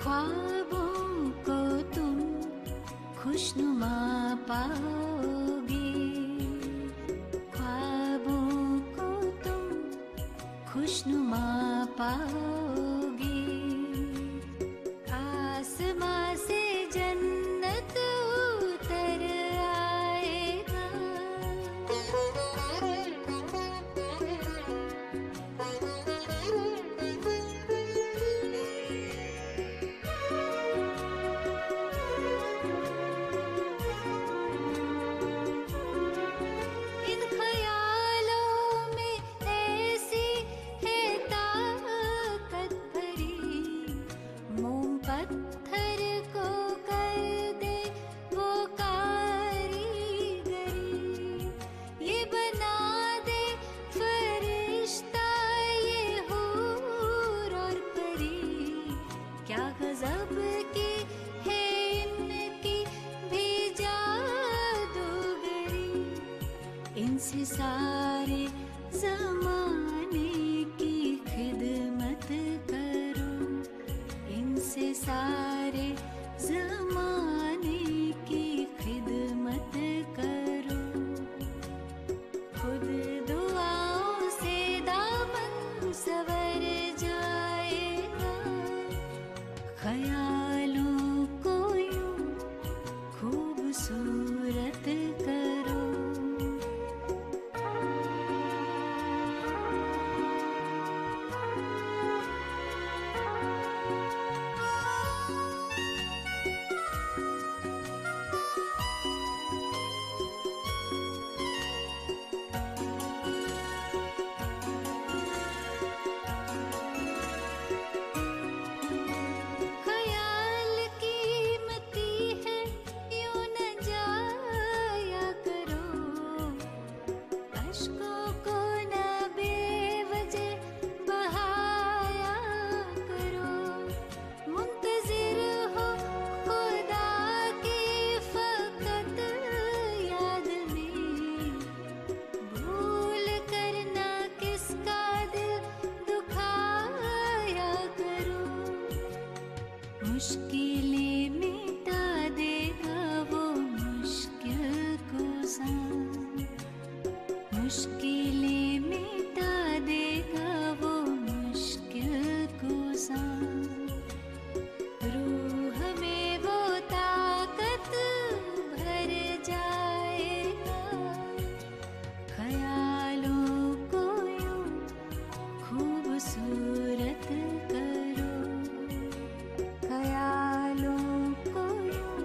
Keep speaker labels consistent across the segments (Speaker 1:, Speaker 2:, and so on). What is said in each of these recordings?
Speaker 1: ख्वाबों को तुम खुशनुमा पाओगे, ख्वाबों को तुम खुशनुमा पाओगे, आसमां से जन्नत उतर आएगा। इन ख्यालों में ऐसी है ताकत भरी, मोम पत्थर को कर दे वो कारीगरी, ये बना दे फरिश्ता ये हूर और परी, क्या गजब की है इनकी भी जादूगरी। इनसे सारे ज़माने की खिदमत करो, इनसे सारे ज़माने की खिदमत करो, खुद दुआओं से दामन संवर जाएगा, ख्यालों को यूं खूबसूरत करो। ख्याल कीमती है यूं न जाया करो, अश्कों को न बेवजह बहाया करो, मुंतजिर हो खुदा की फकत याद में, भूल करना किसका दिल दुखाया करो, मुश्किलें मिटा देगा वो मुश्किल कुसान, मुश्किलें मिटा देगा वो मुश्किल कुसान, रूह में वो ताकत भर जाएगा, ख्यालों को यूं खूबसूरत करो, ख्यालों को यूं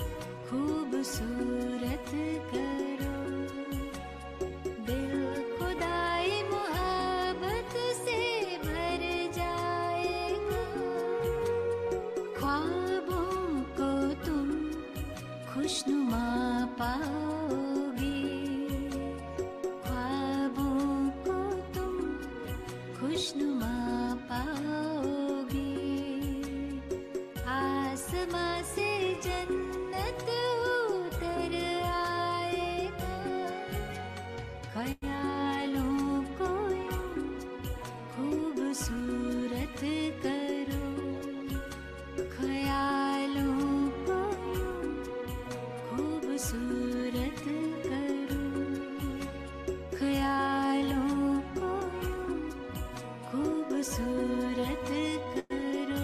Speaker 1: खूबसूरत करो, दिल खुदाई मोहब्बत से भर जाएगा, ख्वाबों को तुम खुशनुमा पाओगे, ख्वाबों को तुम खुशनुमा पाओगे, आसमां से जन्नत उतर आएगा, ख्यालों को यूं खूबसूरत करो, ख्यालों को यूं खूबसूरत करो, ख्यालों को यूं खूबसूरत करो।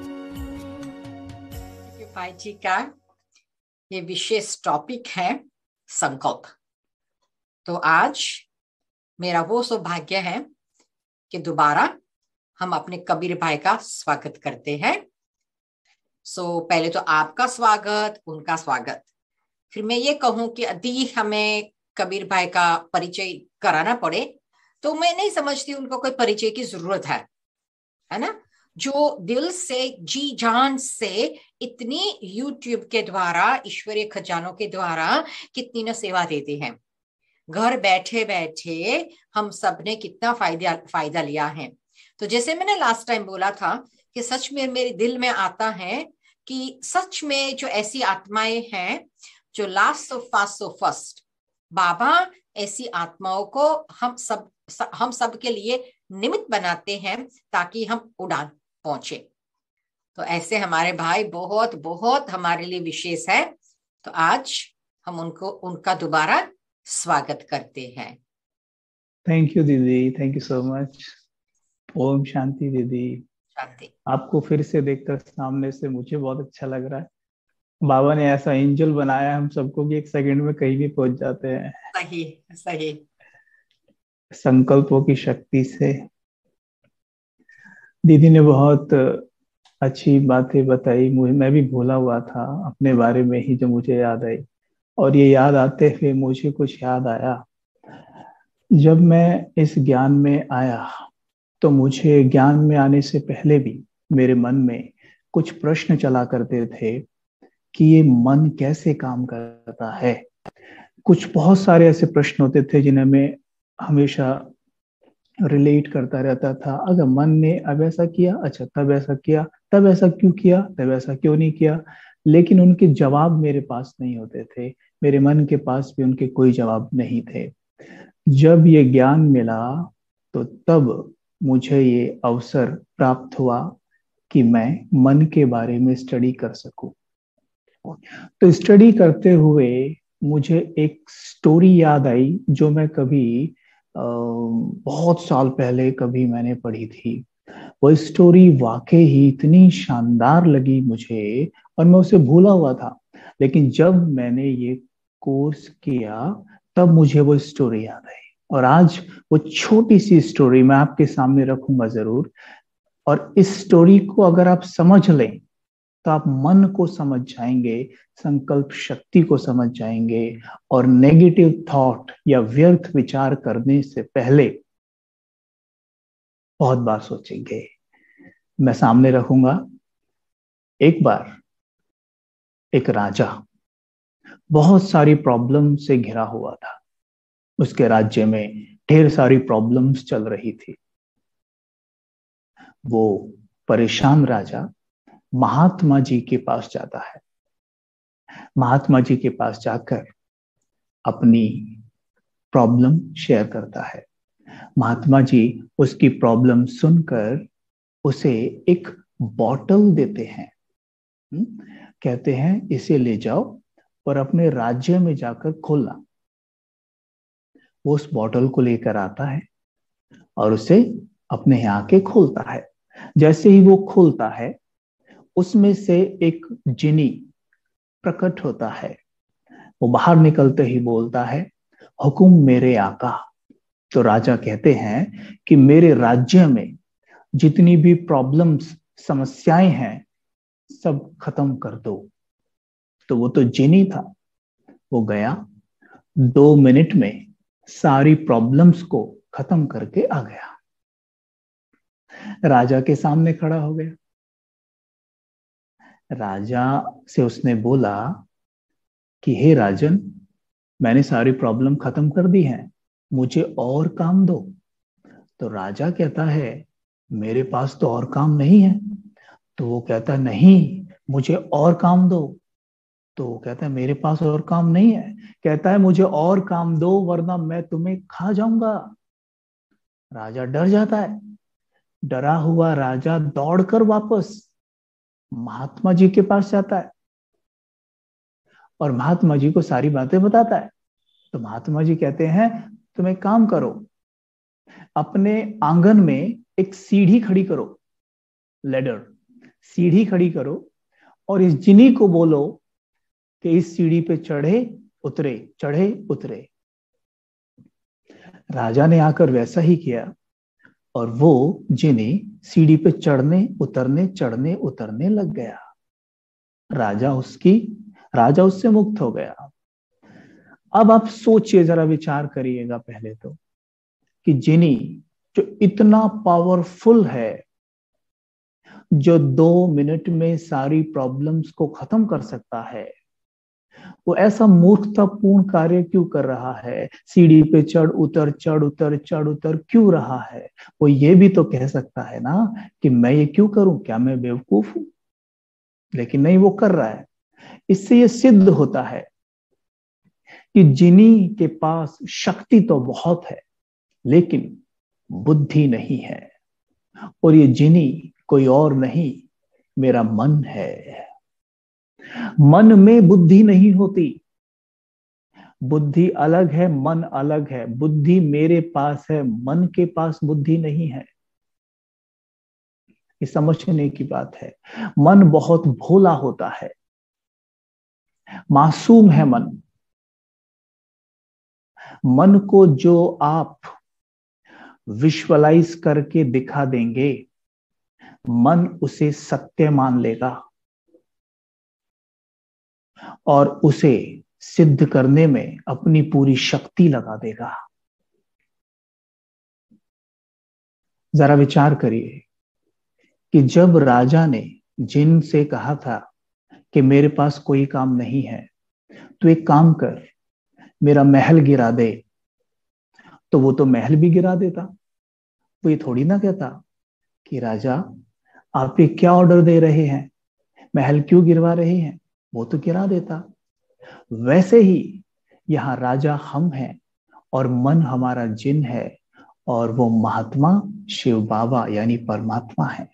Speaker 2: भाई जी का ये विशेष टॉपिक है संकल्प। तो आज मेरा वो सौभाग्य है कि दोबारा हम अपने कबीर भाई का स्वागत करते हैं। पहले तो आपका स्वागत, उनका स्वागत। फिर मैं ये कहूं कि यदि हमें कबीर भाई का परिचय कराना पड़े तो मैं नहीं समझती उनको कोई परिचय की जरूरत है ना। जो दिल से जी जान से इतनी यूट्यूब के द्वारा, ईश्वरीय खजानों के द्वारा कितनी न सेवा देते हैं। घर बैठे बैठे हम सब ने कितना फायदा लिया है। तो जैसे मैंने लास्ट टाइम बोला था कि सच में मेरे दिल में आता है कि सच में जो ऐसी आत्माएं हैं जो लास्ट ऑफ फर्स्ट, बाबा ऐसी आत्माओं को हम सब के लिए निमित्त बनाते हैं ताकि हम उड़ान पहुंचे। तो ऐसे हमारे भाई बहुत बहुत हमारे लिए विशेष है। तो आज हम उनका दोबारा स्वागत करते हैं।
Speaker 3: थैंक यू दीदी, थैंक यू सो मच। ओम शांति दीदी।
Speaker 2: शांति।
Speaker 3: आपको फिर से देखकर सामने से मुझे बहुत अच्छा लग रहा है। बाबा ने ऐसा एंजल बनाया हम सबको कि एक सेकंड में कहीं भी पहुंच जाते हैं
Speaker 2: सही सही।
Speaker 3: संकल्पों की शक्ति से। दीदी ने बहुत अच्छी बातें बताई। मुझे, मैं भी भूला हुआ था अपने बारे में ही, जो मुझे याद आई। और ये याद आते हुए मुझे कुछ याद आया। जब मैं इस ज्ञान में आया तो मुझे ज्ञान में आने से पहले भी मेरे मन में कुछ प्रश्न चला करते थे कि ये मन कैसे काम करता है। कुछ बहुत सारे ऐसे प्रश्न होते थे जिन्हें मैं हमेशा रिलेट करता रहता था। अगर मन ने अब ऐसा किया, अच्छा तब ऐसा किया, तब ऐसा क्यों किया, तब ऐसा क्यों नहीं किया। लेकिन उनके जवाब मेरे पास नहीं होते थे। मेरे मन के पास भी उनके कोई जवाब नहीं थे। जब ये ज्ञान मिला तो तब मुझे ये अवसर प्राप्त हुआ कि मैं मन के बारे में स्टडी कर सकूं। तो स्टडी करते हुए मुझे एक स्टोरी याद आई जो मैं कभी बहुत साल पहले कभी मैंने पढ़ी थी। वो स्टोरी वाकई ही इतनी शानदार लगी मुझे, और मैं उसे भूला हुआ था। लेकिन जब मैंने ये कोर्स किया तब मुझे वो स्टोरी याद आई। और आज वो छोटी सी स्टोरी मैं आपके सामने रखूंगा जरूर। और इस स्टोरी को अगर आप समझ लें तो आप मन को समझ जाएंगे, संकल्प शक्ति को समझ जाएंगे, और नेगेटिव थॉट या व्यर्थ विचार करने से पहले बहुत बार सोचेंगे। मैं सामने रखूंगा। एक बार एक राजा बहुत सारी प्रॉब्लम से घिरा हुआ था। उसके राज्य में ढेर सारी प्रॉब्लम्स चल रही थी। वो परेशान राजा महात्मा जी के पास जाता है। महात्मा जी के पास जाकर अपनी प्रॉब्लम शेयर करता है। महात्मा जी उसकी प्रॉब्लम सुनकर उसे एक बॉटल देते हैं। कहते हैं इसे ले जाओ और अपने राज्य में जाकर खोलना। वो उस बॉटल को लेकर आता है और उसे अपने यहाँ के खोलता है। जैसे ही वो खोलता है उसमें से एक जिनी प्रकट होता है। वो बाहर निकलते ही बोलता है, हुकुम मेरे आका। तो राजा कहते हैं कि मेरे राज्य में जितनी भी प्रॉब्लम्स, समस्याएं हैं, सब खत्म कर दो। तो वो तो जिनी था। वो गया, 2 मिनट में सारी प्रॉब्लम्स को खत्म करके आ गया। राजा के सामने खड़ा हो गया। राजा से उसने बोला कि हे राजन, मैंने सारी प्रॉब्लम खत्म कर दी है, मुझे और काम दो। तो राजा कहता है मेरे पास तो और काम नहीं है। तो वो कहता है नहीं, मुझे और काम दो। तो वो कहता है मेरे पास और काम नहीं है। कहता है मुझे और काम दो वरना मैं तुम्हें खा जाऊंगा। राजा डर जाता है। डरा हुआ राजा दौड़कर वापस महात्मा जी के पास जाता है और महात्मा जी को सारी बातें बताता है। तो महात्मा जी कहते हैं तुम एक काम करो, अपने आंगन में एक सीढ़ी खड़ी करो, लेडर, सीढ़ी खड़ी करो, और इस जिनी को बोलो कि इस सीढ़ी पे चढ़े उतरे, चढ़े उतरे। राजा ने आकर वैसा ही किया और वो जिनी सीढ़ी पे चढ़ने उतरने लग गया। राजा उससे मुक्त हो गया। अब आप सोचिए, जरा विचार करिएगा पहले तो, कि जिनी जो इतना पावरफुल है, जो 2 मिनट में सारी प्रॉब्लम्स को खत्म कर सकता है, वो ऐसा मूर्खतापूर्ण कार्य क्यों कर रहा है? सीढ़ी पे चढ़ उतर क्यों रहा है? वो ये भी तो कह सकता है ना कि मैं ये क्यों करूं, क्या मैं बेवकूफ हूं? लेकिन नहीं, वो कर रहा है। इससे ये सिद्ध होता है कि जिनी के पास शक्ति तो बहुत है लेकिन बुद्धि नहीं है। और ये जिनी कोई और नहीं, मेरा मन है। मन में बुद्धि नहीं होती। बुद्धि अलग है, मन अलग है। बुद्धि मेरे पास है, मन के पास बुद्धि नहीं है। ये समझने की बात है। मन बहुत भोला होता है, मासूम है मन। मन को जो आप विजुअलाइज करके दिखा देंगे, मन उसे सत्य मान लेगा और उसे सिद्ध करने में अपनी पूरी शक्ति लगा देगा। जरा विचार करिए कि जब राजा ने जिन से कहा था कि मेरे पास कोई काम नहीं है, तो एक काम कर, मेरा महल गिरा दे, तो वो तो महल भी गिरा देता। वो ये थोड़ी ना कहता कि राजा आप ये क्या ऑर्डर दे रहे हैं, महल क्यों गिरवा रहे हैं। वो तो गिरा देता। वैसे ही यहाँ राजा हम हैं और मन हमारा जिन है, और वो महात्मा शिव बाबा यानी परमात्मा है।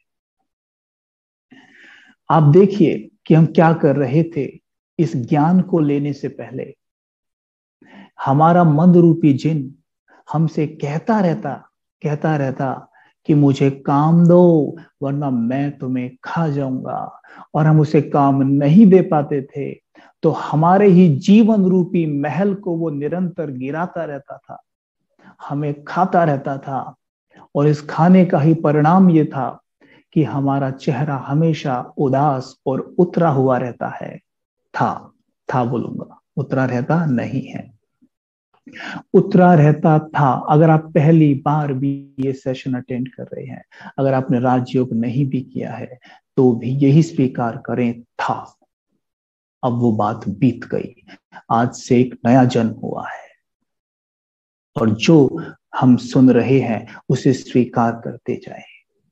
Speaker 3: आप देखिए कि हम क्या कर रहे थे इस ज्ञान को लेने से पहले। हमारा मन रूपी जिन हमसे कहता रहता कि मुझे काम दो, वरना मैं तुम्हें खा जाऊंगा, और हम उसे काम नहीं दे पाते थे। तो हमारे ही जीवन रूपी महल को वो निरंतर गिराता रहता था, हमें खाता रहता था। और इस खाने का ही परिणाम ये था कि हमारा चेहरा हमेशा उदास और उतरा हुआ रहता है। था बोलूंगा, उतरा रहता नहीं है, उतरा रहता था। अगर आप पहली बार भी ये सेशन अटेंड कर रहे हैं, अगर आपने राजयोग नहीं भी किया है, तो भी यही स्वीकार करें, था। अब वो बात बीत गई, आज से एक नया जन्म हुआ है, और जो हम सुन रहे हैं उसे स्वीकार करते जाएं।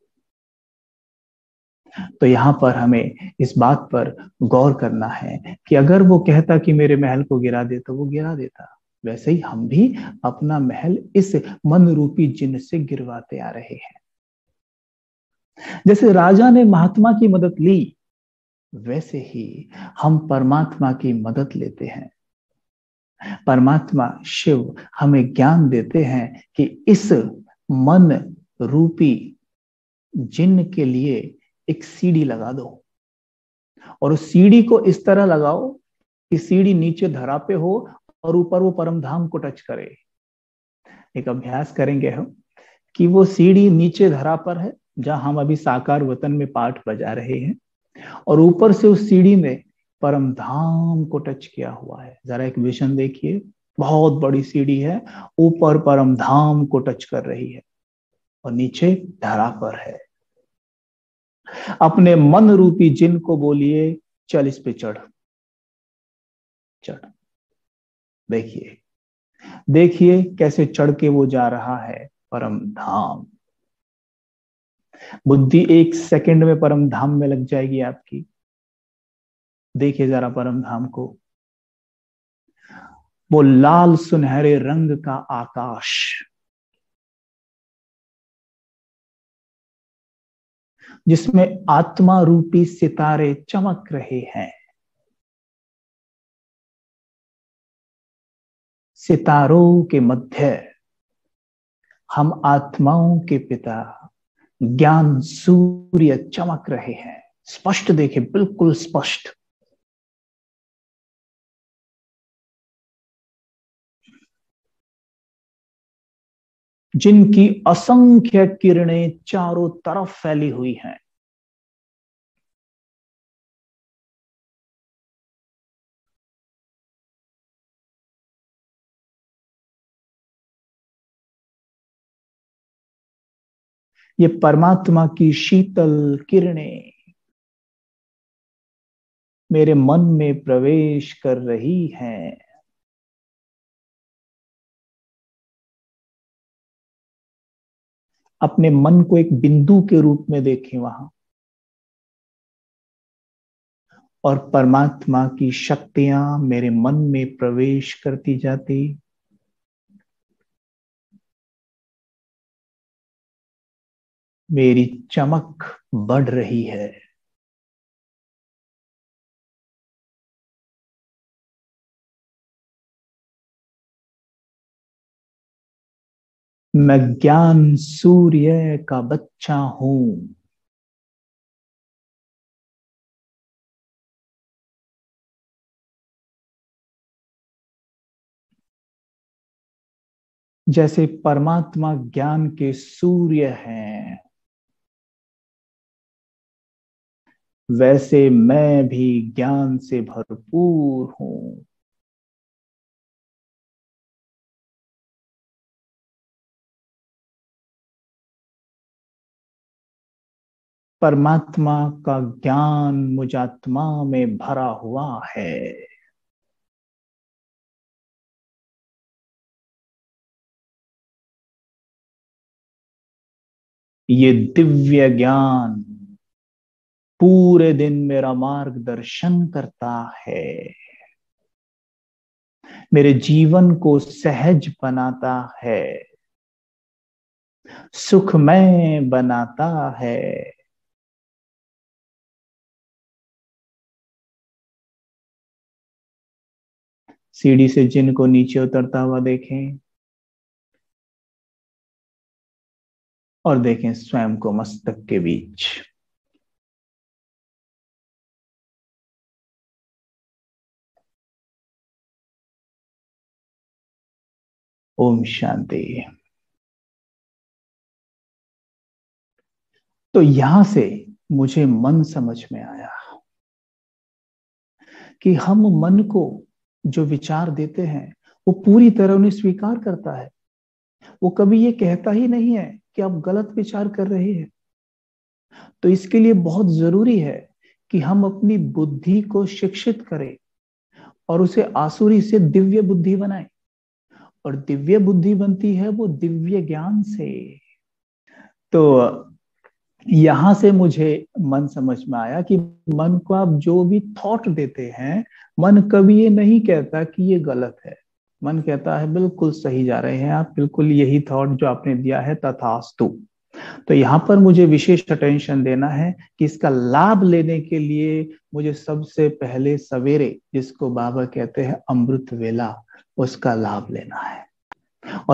Speaker 3: तो यहां पर हमें इस बात पर गौर करना है कि अगर वो कहता कि मेरे महल को गिरा दे, तो वो गिरा देता। वैसे ही हम भी अपना महल इस मन रूपी जिन से गिरवाते आ रहे हैं। जैसे राजा ने महात्मा की मदद ली, वैसे ही हम परमात्मा की मदद लेते हैं। परमात्मा शिव हमें ज्ञान देते हैं कि इस मन रूपी जिन के लिए एक सीढ़ी लगा दो, और उस सीढ़ी को इस तरह लगाओ कि सीढ़ी नीचे धरा पे हो और ऊपर वो परम धाम को टच करे। एक अभ्यास करेंगे हम कि वो सीढ़ी नीचे धरा पर है, जहां हम अभी साकार वतन में पाठ बजा रहे हैं, और ऊपर से उस सीढ़ी में परम धाम को टच किया हुआ है। जरा एक विजन देखिए, बहुत बड़ी सीढ़ी है, ऊपर परम धाम को टच कर रही है और नीचे धरा पर है। अपने मन रूपी जिन को बोलिए, चल इस पे चढ़। देखिए देखिए कैसे चढ़ के वो जा रहा है परम धाम। बुद्धि एक सेकंड में परम धाम में लग जाएगी आपकी। देखिए जरा परम धाम को, वो लाल सुनहरे रंग का आकाश, जिसमें आत्मा रूपी सितारे चमक रहे हैं। सितारों के मध्य हम आत्माओं के पिता ज्ञान सूर्य चमक रहे हैं। स्पष्ट देखे, बिल्कुल स्पष्ट। जिनकी असंख्य किरणें चारों तरफ फैली हुई हैं। ये परमात्मा की शीतल किरणें मेरे मन में प्रवेश कर रही हैं। अपने मन को एक बिंदु के रूप में देखें वहां, और परमात्मा की शक्तियां मेरे मन में प्रवेश करती जाती। मेरी चमक बढ़ रही है। मैं ज्ञान सूर्य का बच्चा हूं। जैसे परमात्मा ज्ञान के सूर्य हैं, वैसे मैं भी ज्ञान से भरपूर हूं। परमात्मा का ज्ञान मुझ आत्मा में भरा हुआ है। ये दिव्य ज्ञान पूरे दिन मेरा मार्गदर्शन करता है, मेरे जीवन को सहज बनाता है, सुखमय बनाता है। सीढ़ी से जिन को नीचे उतरता हुआ देखें और देखें स्वयं को मस्तक के बीच। ओम शांति। तो यहां से मुझे मन समझ में आया कि हम मन को जो विचार देते हैं वो पूरी तरह उन्हें स्वीकार करता है। वो कभी ये कहता ही नहीं है कि आप गलत विचार कर रहे हैं। तो इसके लिए बहुत जरूरी है कि हम अपनी बुद्धि को शिक्षित करें और उसे आसुरी से दिव्य बुद्धि बनाएं। और दिव्य बुद्धि बनती है वो दिव्य ज्ञान से। तो यहां से मुझे मन समझ में आया कि मन को आप जो भी थॉट देते हैं, मन कभी ये नहीं कहता कि ये गलत है। मन कहता है बिल्कुल सही जा रहे हैं आप, बिल्कुल यही थॉट जो आपने दिया है तथास्तु। तो यहाँ पर मुझे विशेष अटेंशन देना है कि इसका लाभ लेने के लिए मुझे सबसे पहले सवेरे, जिसको बाबा कहते हैं अमृत वेला, उसका लाभ लेना है। और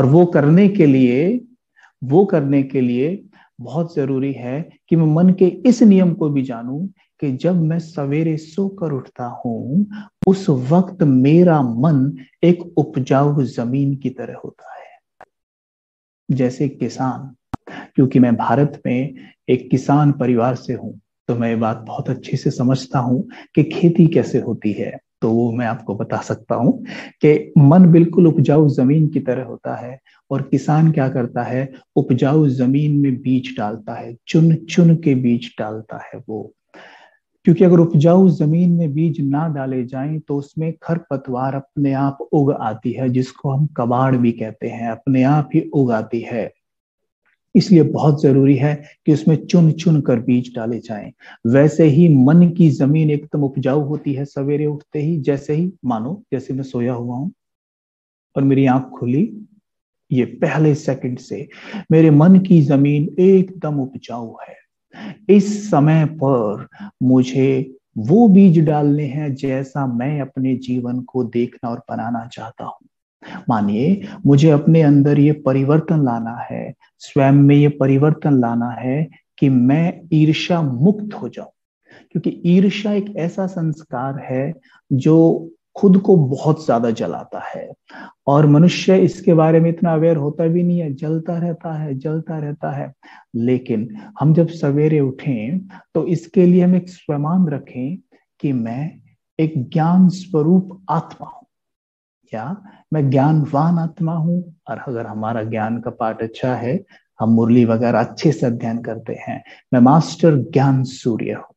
Speaker 3: वो करने के लिए बहुत जरूरी है कि मैं मन के इस नियम को भी जानूं कि जब मैं सवेरे सोकर उठता हूं उस वक्त मेरा मन एक उपजाऊ जमीन की तरह होता है। जैसे किसान, क्योंकि मैं भारत में एक किसान परिवार से हूं, तो मैं ये बात बहुत अच्छे से समझता हूं कि खेती कैसे होती है। तो वो मैं आपको बता सकता हूं कि मन बिल्कुल उपजाऊ जमीन की तरह होता है। और किसान क्या करता है, उपजाऊ जमीन में बीज डालता है, चुन चुन के बीज डालता है वो। क्योंकि अगर उपजाऊ जमीन में बीज ना डाले जाएं तो उसमें खरपतवार अपने आप उग आती है, जिसको हम कबाड़ भी कहते हैं, अपने आप ही उग आती है। इसलिए बहुत जरूरी है कि उसमें चुन चुन कर बीज डाले जाएं। वैसे ही मन की जमीन एकदम उपजाऊ होती है सवेरे उठते ही। जैसे ही मानो जैसे मैं सोया हुआ हूं और मेरी आंख खुली, ये पहले सेकंड से मेरे मन की जमीन एकदम उपजाऊ है। इस समय पर मुझे वो बीज डालने हैं जैसा मैं अपने जीवन को देखना और बनाना चाहता हूं। मानिए मुझे अपने अंदर ये परिवर्तन लाना है, स्वयं में ये परिवर्तन लाना है कि मैं ईर्ष्या मुक्त हो जाऊं। क्योंकि ईर्ष्या एक ऐसा संस्कार है जो खुद को बहुत ज्यादा जलाता है और मनुष्य इसके बारे में इतना अवेयर होता भी नहीं है, जलता रहता है, जलता रहता है। लेकिन हम जब सवेरे उठें तो इसके लिए हम एक स्वमान रखें कि मैं एक ज्ञान स्वरूप आत्मा हूं, या मैं ज्ञानवान आत्मा हूं। और अगर हमारा ज्ञान का पाठ अच्छा है, हम मुरली वगैरह अच्छे से अध्ययन करते हैं, मैं मास्टर ज्ञान सूर्य हूं।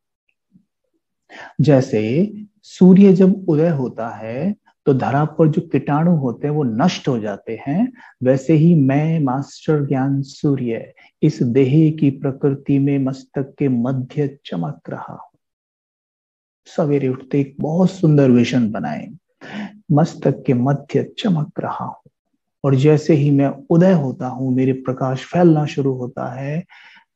Speaker 3: जैसे सूर्य जब उदय होता है तो धरा पर जो कीटाणु होते हैं वो नष्ट हो जाते हैं, वैसे ही मैं मास्टर ज्ञान सूर्य इस देह की प्रकृति में मस्तक के मध्य चमक रहा हूं। सवेरे उठते एक बहुत सुंदर विजन बनाए, मस्तक के मध्य चमक रहा हूं। और जैसे ही मैं उदय होता हूं, मेरे प्रकाश फैलना शुरू होता है,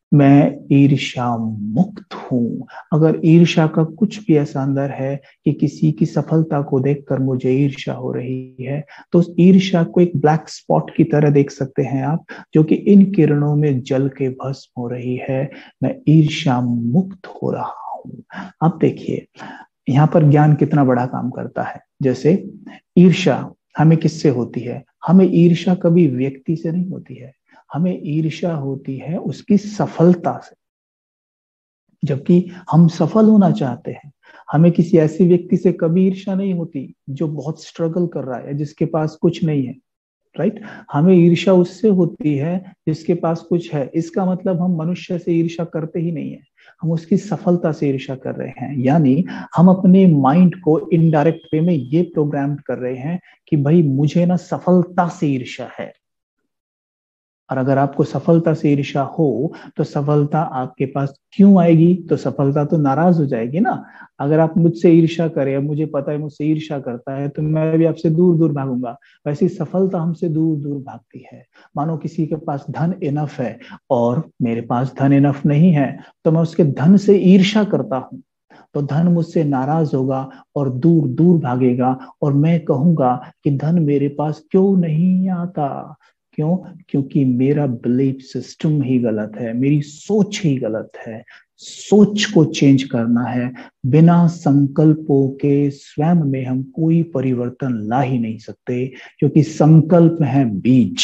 Speaker 3: मैं ईर्ष्या मुक्त हूं। अगर ईर्ष्या का कुछ भी ऐसा अंदर है कि किसी की सफलता को देखकर मुझे ईर्ष्या हो रही है, तो उस ईर्ष्या को एक ब्लैक स्पॉट की तरह देख सकते हैं आप, जो कि इन किरणों में जल के भस्म हो रही है। मैं ईर्ष्या मुक्त हो रहा हूं। अब देखिए यहाँ पर ज्ञान कितना बड़ा काम करता है। जैसे ईर्ष्या हमें किससे होती है? हमें ईर्ष्या कभी व्यक्ति से नहीं होती है, हमें ईर्ष्या होती है उसकी सफलता से। जबकि हम सफल होना चाहते हैं। हमें किसी ऐसे व्यक्ति से कभी ईर्ष्या नहीं होती जो बहुत स्ट्रगल कर रहा है, जिसके पास कुछ नहीं है। राइट? हमें ईर्ष्या उससे होती है जिसके पास कुछ है। इसका मतलब हम मनुष्य से ईर्ष्या करते ही नहीं है, हम उसकी सफलता से ईर्ष्या कर रहे हैं। यानी हम अपने माइंड को इनडायरेक्ट वे में ये प्रोग्राम कर रहे हैं कि भाई मुझे ना सफलता से ईर्ष्या है। और अगर आपको सफलता से ईर्ष्या हो तो सफलता आपके पास क्यों आएगी? तो सफलता तो नाराज हो जाएगी ना। अगर आप मुझसे ईर्ष्या करें, अब मुझे पता है मुझसे ईर्ष्या करता है, तो मैं भी आपसे दूर दूर भागूंगा। वैसी सफलता हमसे दूर दूर भागती है। मानो किसी के पास धन इनफ है और मेरे पास धन इनफ नहीं है, तो मैं उसके धन से ईर्ष्या करता हूं, तो धन मुझसे नाराज होगा और दूर दूर भागेगा। और मैं कहूंगा कि धन मेरे पास क्यों नहीं आता? क्यों? क्योंकि मेरा बिलीफ सिस्टम ही गलत है, मेरी सोच ही गलत है। सोच को चेंज करना है। बिना संकल्पों के स्वयं में हम कोई परिवर्तन ला ही नहीं सकते, क्योंकि संकल्प है बीज।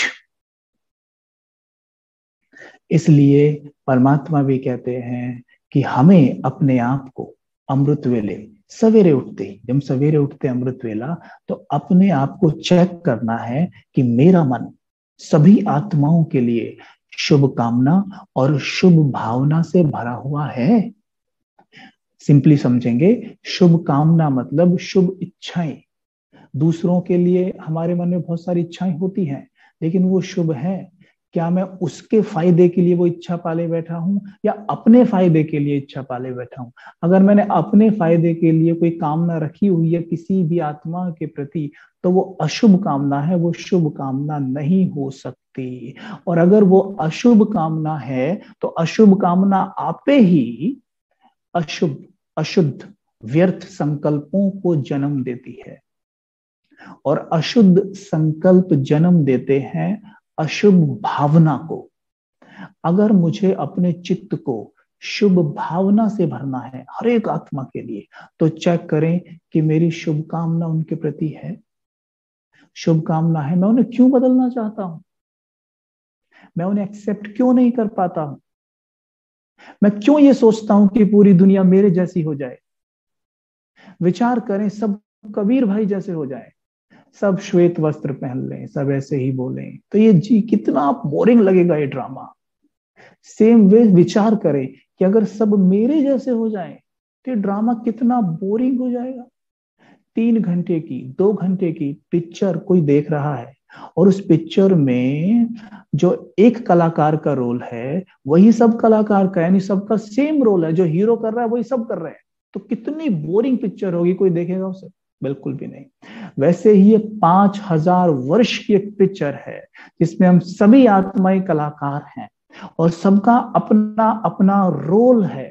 Speaker 3: इसलिए परमात्मा भी कहते हैं कि हमें अपने आप को अमृत वेले सवेरे उठते ही, जब सवेरे उठते अमृत वेला, तो अपने आप को चेक करना है कि मेरा मन सभी आत्माओं के लिए शुभ कामना और शुभ भावना से भरा हुआ है। सिंपली समझेंगे, शुभ कामना मतलब शुभ इच्छाएं। दूसरों के लिए हमारे मन में बहुत सारी इच्छाएं होती हैं, लेकिन वो शुभ है क्या? मैं उसके फायदे के लिए वो इच्छा पाले बैठा हूं या अपने फायदे के लिए इच्छा पाले बैठा हूं? अगर मैंने अपने फायदे के लिए कोई कामना रखी हुई है किसी भी आत्मा के प्रति, तो वो अशुभ कामना है, वो शुभ कामना नहीं हो सकती। और अगर वो अशुभ कामना है तो अशुभ कामना आपे ही अशुभ, अशुद्ध, व्यर्थ संकल्पों को जन्म देती है। और अशुद्ध संकल्प जन्म देते हैं अशुभ भावना को। अगर मुझे अपने चित्त को शुभ भावना से भरना है हर एक आत्मा के लिए, तो चेक करें कि मेरी शुभ कामना उनके प्रति है। शुभ कामना है, मैं उन्हें क्यों बदलना चाहता हूं? मैं उन्हें एक्सेप्ट क्यों नहीं कर पाता हूं? मैं क्यों ये सोचता हूं कि पूरी दुनिया मेरे जैसी हो जाए? विचार करें, सब कबीर भाई जैसे हो जाए, सब श्वेत वस्त्र पहन लें, सब ऐसे ही बोलें, तो ये जी कितना बोरिंग लगेगा ये ड्रामा। सेम वे विचार करें कि अगर सब मेरे जैसे हो जाए तो ये ड्रामा कितना बोरिंग हो जाएगा। 3 घंटे की, 2 घंटे की पिक्चर कोई देख रहा है, और उस पिक्चर में जो एक कलाकार का रोल है वही सब कलाकार का, यानी सबका सेम रोल है, जो हीरो कर रहा है वही सब कर रहे हैं। तो कितनी बोरिंग पिक्चर होगी, कोई देखेगा उसे? बिल्कुल भी नहीं। वैसे ही ये 5000 वर्ष की एक पिक्चर है जिसमें हम सभी आत्माएं कलाकार हैं और सबका अपना अपना रोल है।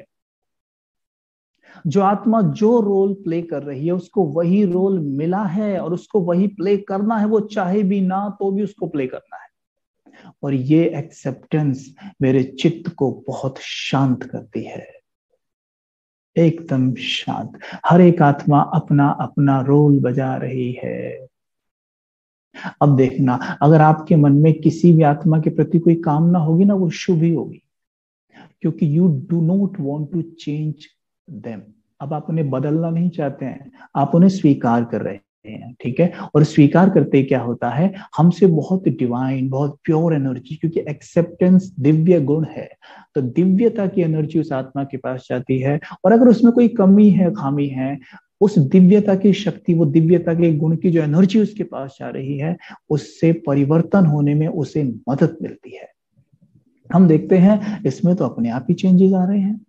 Speaker 3: जो आत्मा जो रोल प्ले कर रही है उसको वही रोल मिला है और उसको वही प्ले करना है, वो चाहे भी ना तो भी उसको प्ले करना है। और ये एक्सेप्टेंस मेरे चित्त को बहुत शांत करती है, एकदम शांत। हर एक आत्मा अपना अपना रोल बजा रही है। अब देखना, अगर आपके मन में किसी भी आत्मा के प्रति कोई कामना होगी ना, वो शुभ ही होगी, क्योंकि you do not want to change them. अब आप उन्हें बदलना नहीं चाहते हैं, आप उन्हें स्वीकार कर रहे हैं, ठीक है? और स्वीकार करते क्या होता है, हमसे बहुत डिवाइन, बहुत प्योर एनर्जी, क्योंकि एक्सेप्टेंस दिव्य गुण है, तो दिव्यता की एनर्जी उस आत्मा के पास जाती है। और अगर उसमें कोई कमी है, खामी है, उस दिव्यता की शक्ति, वो दिव्यता के गुण की जो एनर्जी उसके पास जा रही है, उससे परिवर्तन होने में उसे मदद मिलती है। हम देखते हैं इसमें तो अपने आप ही चेंजेस आ रहे हैं।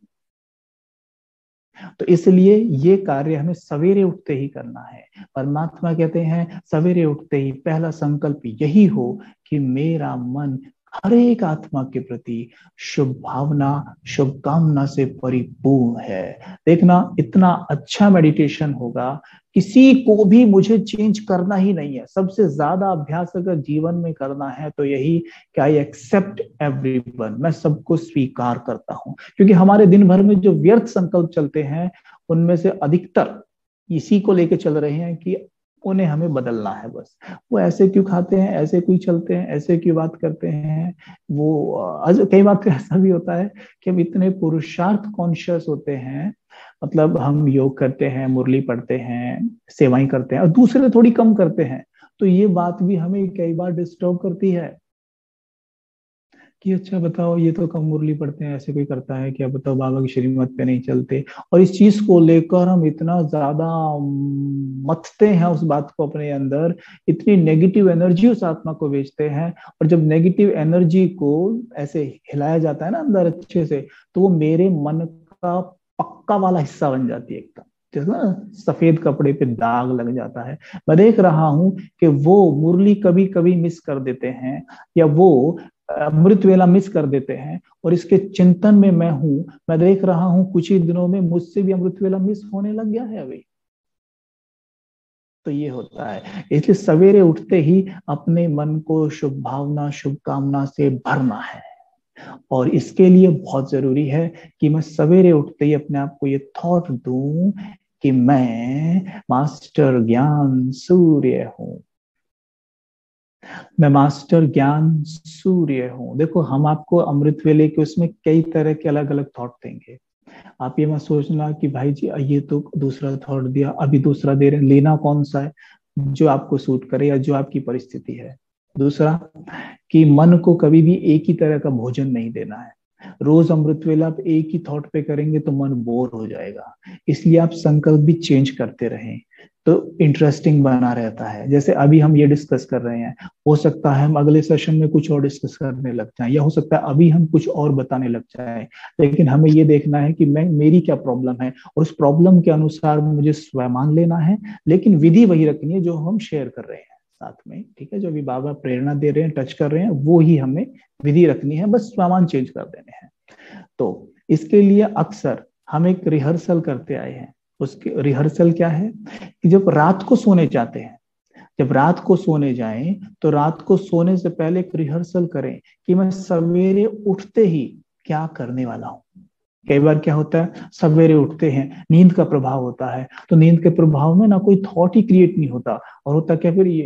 Speaker 3: तो इसलिए ये कार्य हमें सवेरे उठते ही करना है। परमात्मा कहते हैं सवेरे उठते ही पहला संकल्प यही हो कि मेरा मन हर एक आत्मा के प्रति शुभ भावना, शुभकामना से परिपूर्ण है। देखना, इतना अच्छा मेडिटेशन होगा, किसी को भी मुझे चेंज करना ही नहीं है। सबसे ज्यादा अभ्यास अगर जीवन में करना है तो यही कि आई एक्सेप्ट एवरीवन, मैं सबको स्वीकार करता हूं। क्योंकि हमारे दिन भर में जो व्यर्थ संकल्प चलते हैं उनमें से अधिकतर इसी को लेके चल रहे हैं कि उन्हें हमें बदलना है। बस वो ऐसे क्यों खाते हैं, ऐसे क्यों चलते हैं, ऐसे क्यों बात करते हैं। कई बार तो ऐसा भी होता है कि हम इतने पुरुषार्थ कॉन्शियस होते हैं, मतलब हम योग करते हैं, मुरली पढ़ते हैं, सेवाएं करते हैं और दूसरे थोड़ी कम करते हैं, तो ये बात भी हमें कई बार डिस्टर्ब करती है कि अच्छा बताओ, ये तो कम मुरली पढ़ते हैं, ऐसे कोई करता है क्या, बताओ बाबा की श्रीमत पे नहीं चलते। और इस चीज को लेकर हम इतना ज्यादा मथते हैं उस बात को अपने अंदर, इतनी नेगेटिव एनर्जी उस आत्मा को भेजते हैं। और जब नेगेटिव एनर्जी को ऐसे हिलाया जाता है ना अंदर अच्छे से, तो वो मेरे मन का पक्का वाला हिस्सा बन जाती है एकदम, जैसे ना सफेद कपड़े पे दाग लग जाता है। मैं देख रहा हूं कि वो मुरली कभी कभी मिस कर देते हैं, या वो अमृत वेला मिस कर देते हैं, और इसके चिंतन में मैं हूं। मैं देख रहा हूं कुछ ही दिनों में मुझसे भी अमृत वेला मिस होने लग गया है अभी। तो ये होता है, इसलिए सवेरे उठते ही अपने मन को शुभ भावना, शुभकामना से भरना है। और इसके लिए बहुत जरूरी है कि मैं सवेरे उठते ही अपने आप को ये थॉट दूं कि मैं मास्टर ज्ञान सूर्य हूं, मैं मास्टर ज्ञान सूर्य हूं। देखो, हम आपको अमृत वेले के उसमें कई तरह के अलग अलग थॉट देंगे। आप ये मत सोचना कि भाई जी ये तो दूसरा थॉट दिया, अभी दूसरा दे रहे हैं। लेना कौन सा है, जो आपको सूट करे या जो आपकी परिस्थिति है। दूसरा, कि मन को कभी भी एक ही तरह का भोजन नहीं देना है। रोज अमृत वेला आप एक ही थॉट पे करेंगे तो मन बोर हो जाएगा। इसलिए आप संकल्प भी चेंज करते रहें तो इंटरेस्टिंग बना रहता है। जैसे अभी हम ये डिस्कस कर रहे हैं, हो सकता है हम अगले सेशन में कुछ और डिस्कस करने लग जाएं, या हो सकता है अभी हम कुछ और बताने लग जाएं। लेकिन हमें ये देखना है कि मेरी क्या प्रॉब्लम है, और उस प्रॉब्लम के अनुसार मुझे स्वयं लेना है। लेकिन विधि वही रखनी है जो हम शेयर कर रहे हैं साथ में, ठीक है। जो भी बाबा प्रेरणा दे रहे हैं, टच कर रहे हैं, वो ही हमें विधि रखनी है, बस सामान चेंज कर देने हैं। तो इसके लिए अक्सर हम एक रिहर्सल करते आए हैं। उसके रिहर्सल क्या है कि जब रात को सोने जाते हैं, जब रात को सोने जाएं तो रात को सोने से पहले एक रिहर्सल करें कि मैं सवेरे उठते ही क्या करने वाला हूं। कई बार क्या होता है, सवेरे उठते हैं, नींद का प्रभाव होता है, तो नींद के प्रभाव में ना कोई थॉट ही क्रिएट नहीं होता, और होता क्या, फिर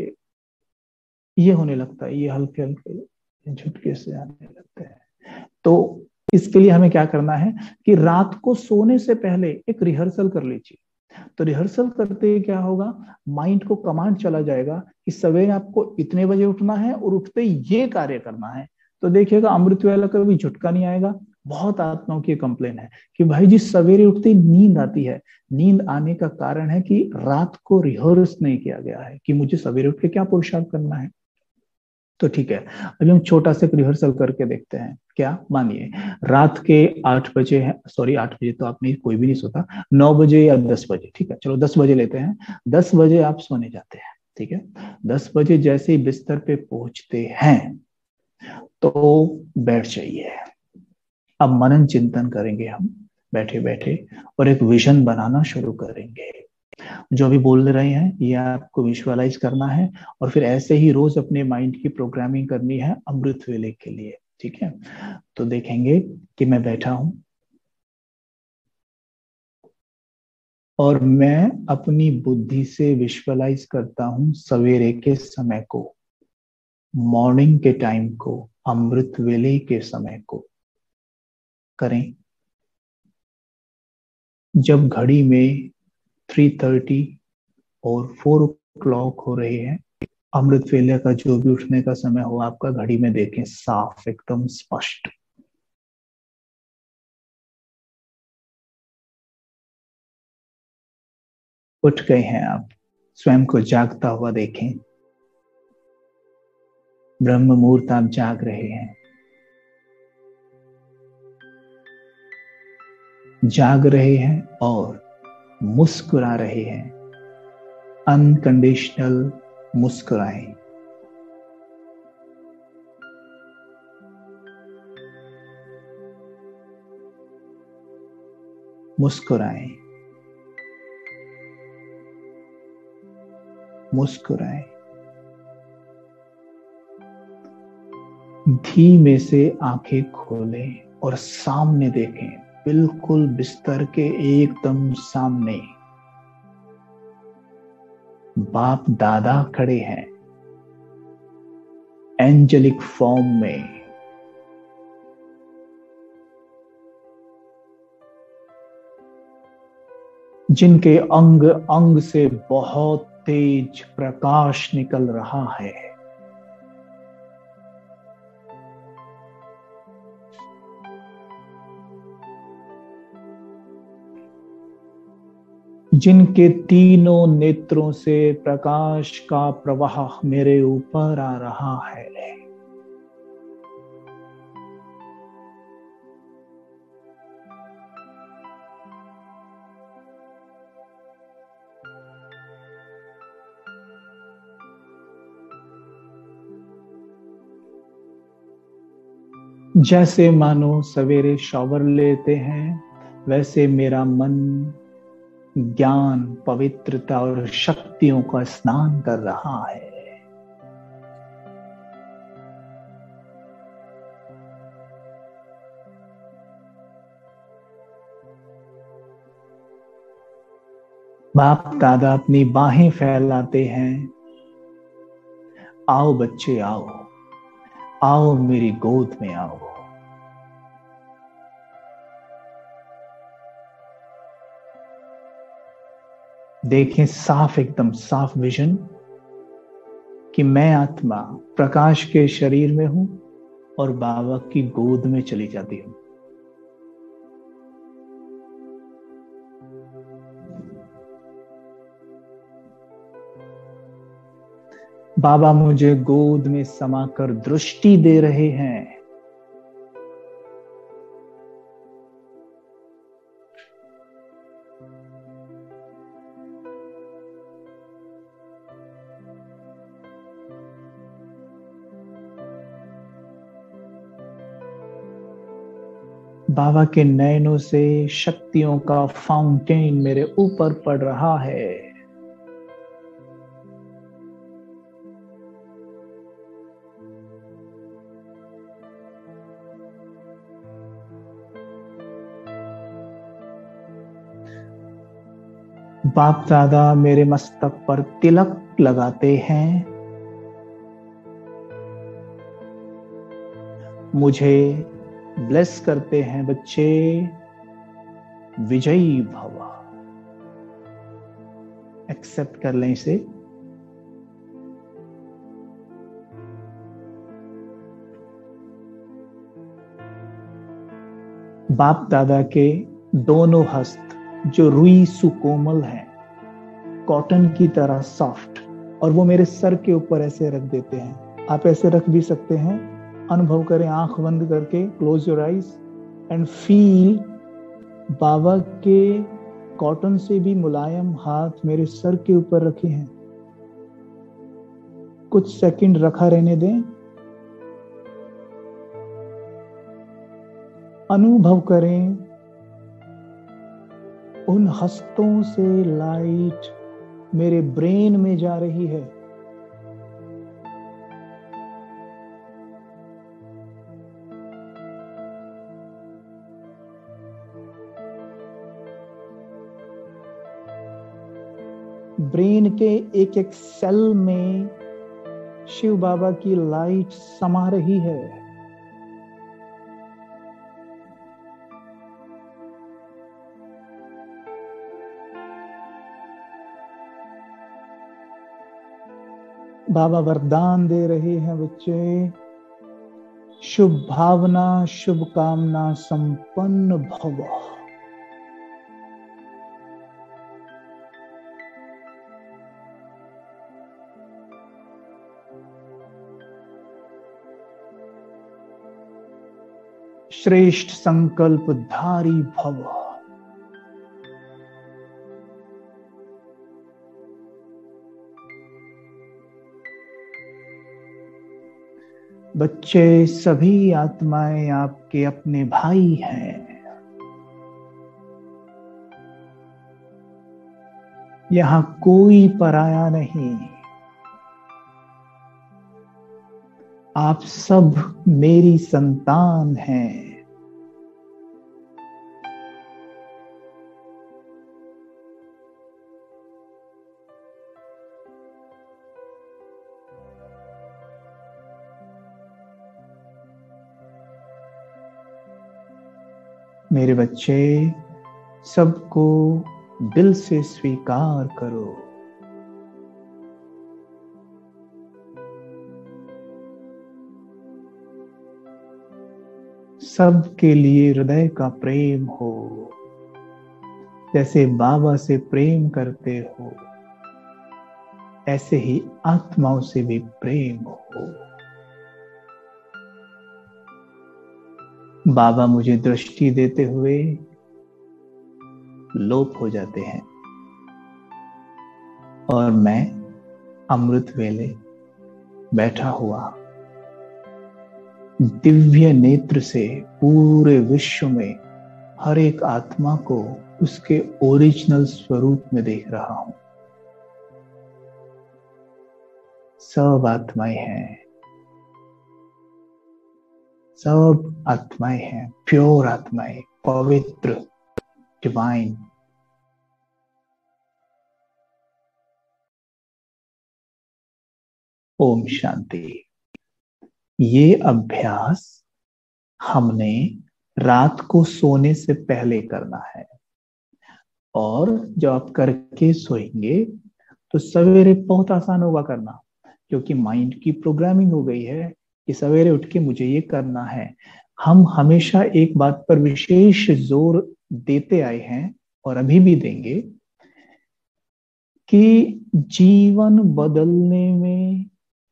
Speaker 3: ये होने लगता है, ये हल्के हल्के झटके से आने लगते हैं। तो इसके लिए हमें क्या करना है कि रात को सोने से पहले एक रिहर्सल कर लीजिए। तो रिहर्सल करते ही क्या होगा, माइंड को कमांड चला जाएगा कि सवेरे आपको इतने बजे उठना है और उठते ही ये कार्य करना है। तो देखिएगा अमृत वेला का भी झटका नहीं आएगा। बहुत आत्माओं की कंप्लेन है कि भाई जी सवेरे उठते ही नींद आती है। नींद आने का कारण है कि रात को रिहर्स नहीं किया गया है कि मुझे सवेरे उठ के क्या पुरुषार्थ करना है। तो ठीक है, अभी हम छोटा सा रिहर्सल करके देखते हैं। क्या, मानिए रात के 8 बजे है, सॉरी 8 बजे तो आपने कोई भी नहीं सोता, 9 बजे या 10 बजे, ठीक है चलो 10 बजे लेते हैं। 10 बजे आप सोने जाते हैं, ठीक है। 10 बजे जैसे ही बिस्तर पे पहुंचते हैं तो बैठ जाइए। अब मनन चिंतन करेंगे हम बैठे बैठे, और एक विजन बनाना शुरू करेंगे। जो अभी बोल रहे हैं ये आपको विजुअलाइज करना है, और फिर ऐसे ही रोज अपने माइंड की प्रोग्रामिंग करनी है अमृत वेले के लिए, ठीक है। तो देखेंगे कि मैं बैठा हूं और मैं अपनी बुद्धि से विजुअलाइज करता हूं सवेरे के समय को, मॉर्निंग के टाइम को, अमृत वेले के समय को। करें। जब घड़ी में 3:30 और 4 o'clock हो रहे हैं, अमृत वेले का जो भी उठने का समय हो आपका, घड़ी में देखें, साफ एकदम स्पष्ट। उठ गए हैं आप, स्वयं को जागता हुआ देखें। ब्रह्म मुहूर्त आप जाग रहे हैं, जाग रहे हैं और मुस्कुरा रहे हैं। अनकंडीशनल मुस्कुराएं। मुस्कुराएं, मुस्कुराएं। धीमे से आंखें खोलें और सामने देखें, बिल्कुल बिस्तर के एकदम सामने बाप दादा खड़े हैं, एंजेलिक फॉर्म में। जिनके अंग अंग से बहुत तेज प्रकाश निकल रहा है। जिनके तीनों नेत्रों से प्रकाश का प्रवाह मेरे ऊपर आ रहा है। जैसे मानो सवेरे शॉवर लेते हैं, वैसे मेरा मन ज्ञान, पवित्रता और शक्तियों का स्नान कर रहा है। बाप दादा अपनी बाहें फैलाते हैं, आओ बच्चे आओ, आओ मेरी गोद में आओ। देखें साफ, एकदम साफ विजन कि मैं आत्मा प्रकाश के शरीर में हूं और बाबा की गोद में चली जाती हूं। बाबा मुझे गोद में समाकर दृष्टि दे रहे हैं। बाबा के नयनों से शक्तियों का फाउंटेन मेरे ऊपर पड़ रहा है। बाप दादा मेरे मस्तक पर तिलक लगाते हैं, मुझे ब्लेस करते हैं, बच्चे विजयी भव। एक्सेप्ट कर लें इसे। बाप दादा के दोनों हस्त जो रुई सुकोमल है, कॉटन की तरह सॉफ्ट, और वो मेरे सर के ऊपर ऐसे रख देते हैं। आप ऐसे रख भी सकते हैं। अनुभव करें आंख बंद करके, close your eyes and feel Baba के कॉटन से भी मुलायम हाथ मेरे सर के ऊपर रखे हैं। कुछ सेकंड रखा रहने दें। अनुभव करें उन हस्तों से लाइट मेरे ब्रेन में जा रही है। ब्रेन के एक एक सेल में शिव बाबा की लाइट समा रही है। बाबा वरदान दे रहे हैं, बच्चे शुभ भावना शुभ कामना संपन्न भव। श्रेष्ठ संकल्प धारी भव। बच्चे सभी आत्माएं आपके अपने भाई हैं। यहाँ कोई पराया नहीं, आप सब मेरी संतान हैं। मेरे बच्चे, सबको दिल से स्वीकार करो। सबके लिए हृदय का प्रेम हो, जैसे बाबा से प्रेम करते हो ऐसे ही आत्माओं से भी प्रेम हो। बाबा मुझे दृष्टि देते हुए लोप हो जाते हैं और मैं अमृत वेले बैठा हुआ दिव्य नेत्र से पूरे विश्व में हर एक आत्मा को उसके ओरिजिनल स्वरूप में देख रहा हूं। सब आत्माएं हैं, सब आत्माएं हैं, प्योर आत्माएं, पवित्र, डिवाइन। ओम शांति। ये अभ्यास हमने रात को सोने से पहले करना है और जब आप करके सोएंगे तो सवेरे बहुत आसान होगा करना, क्योंकि माइंड की प्रोग्रामिंग हो गई है कि सवेरे उठ के मुझे ये करना है। हम हमेशा एक बात पर विशेष जोर देते आए हैं और अभी भी देंगे कि जीवन बदलने में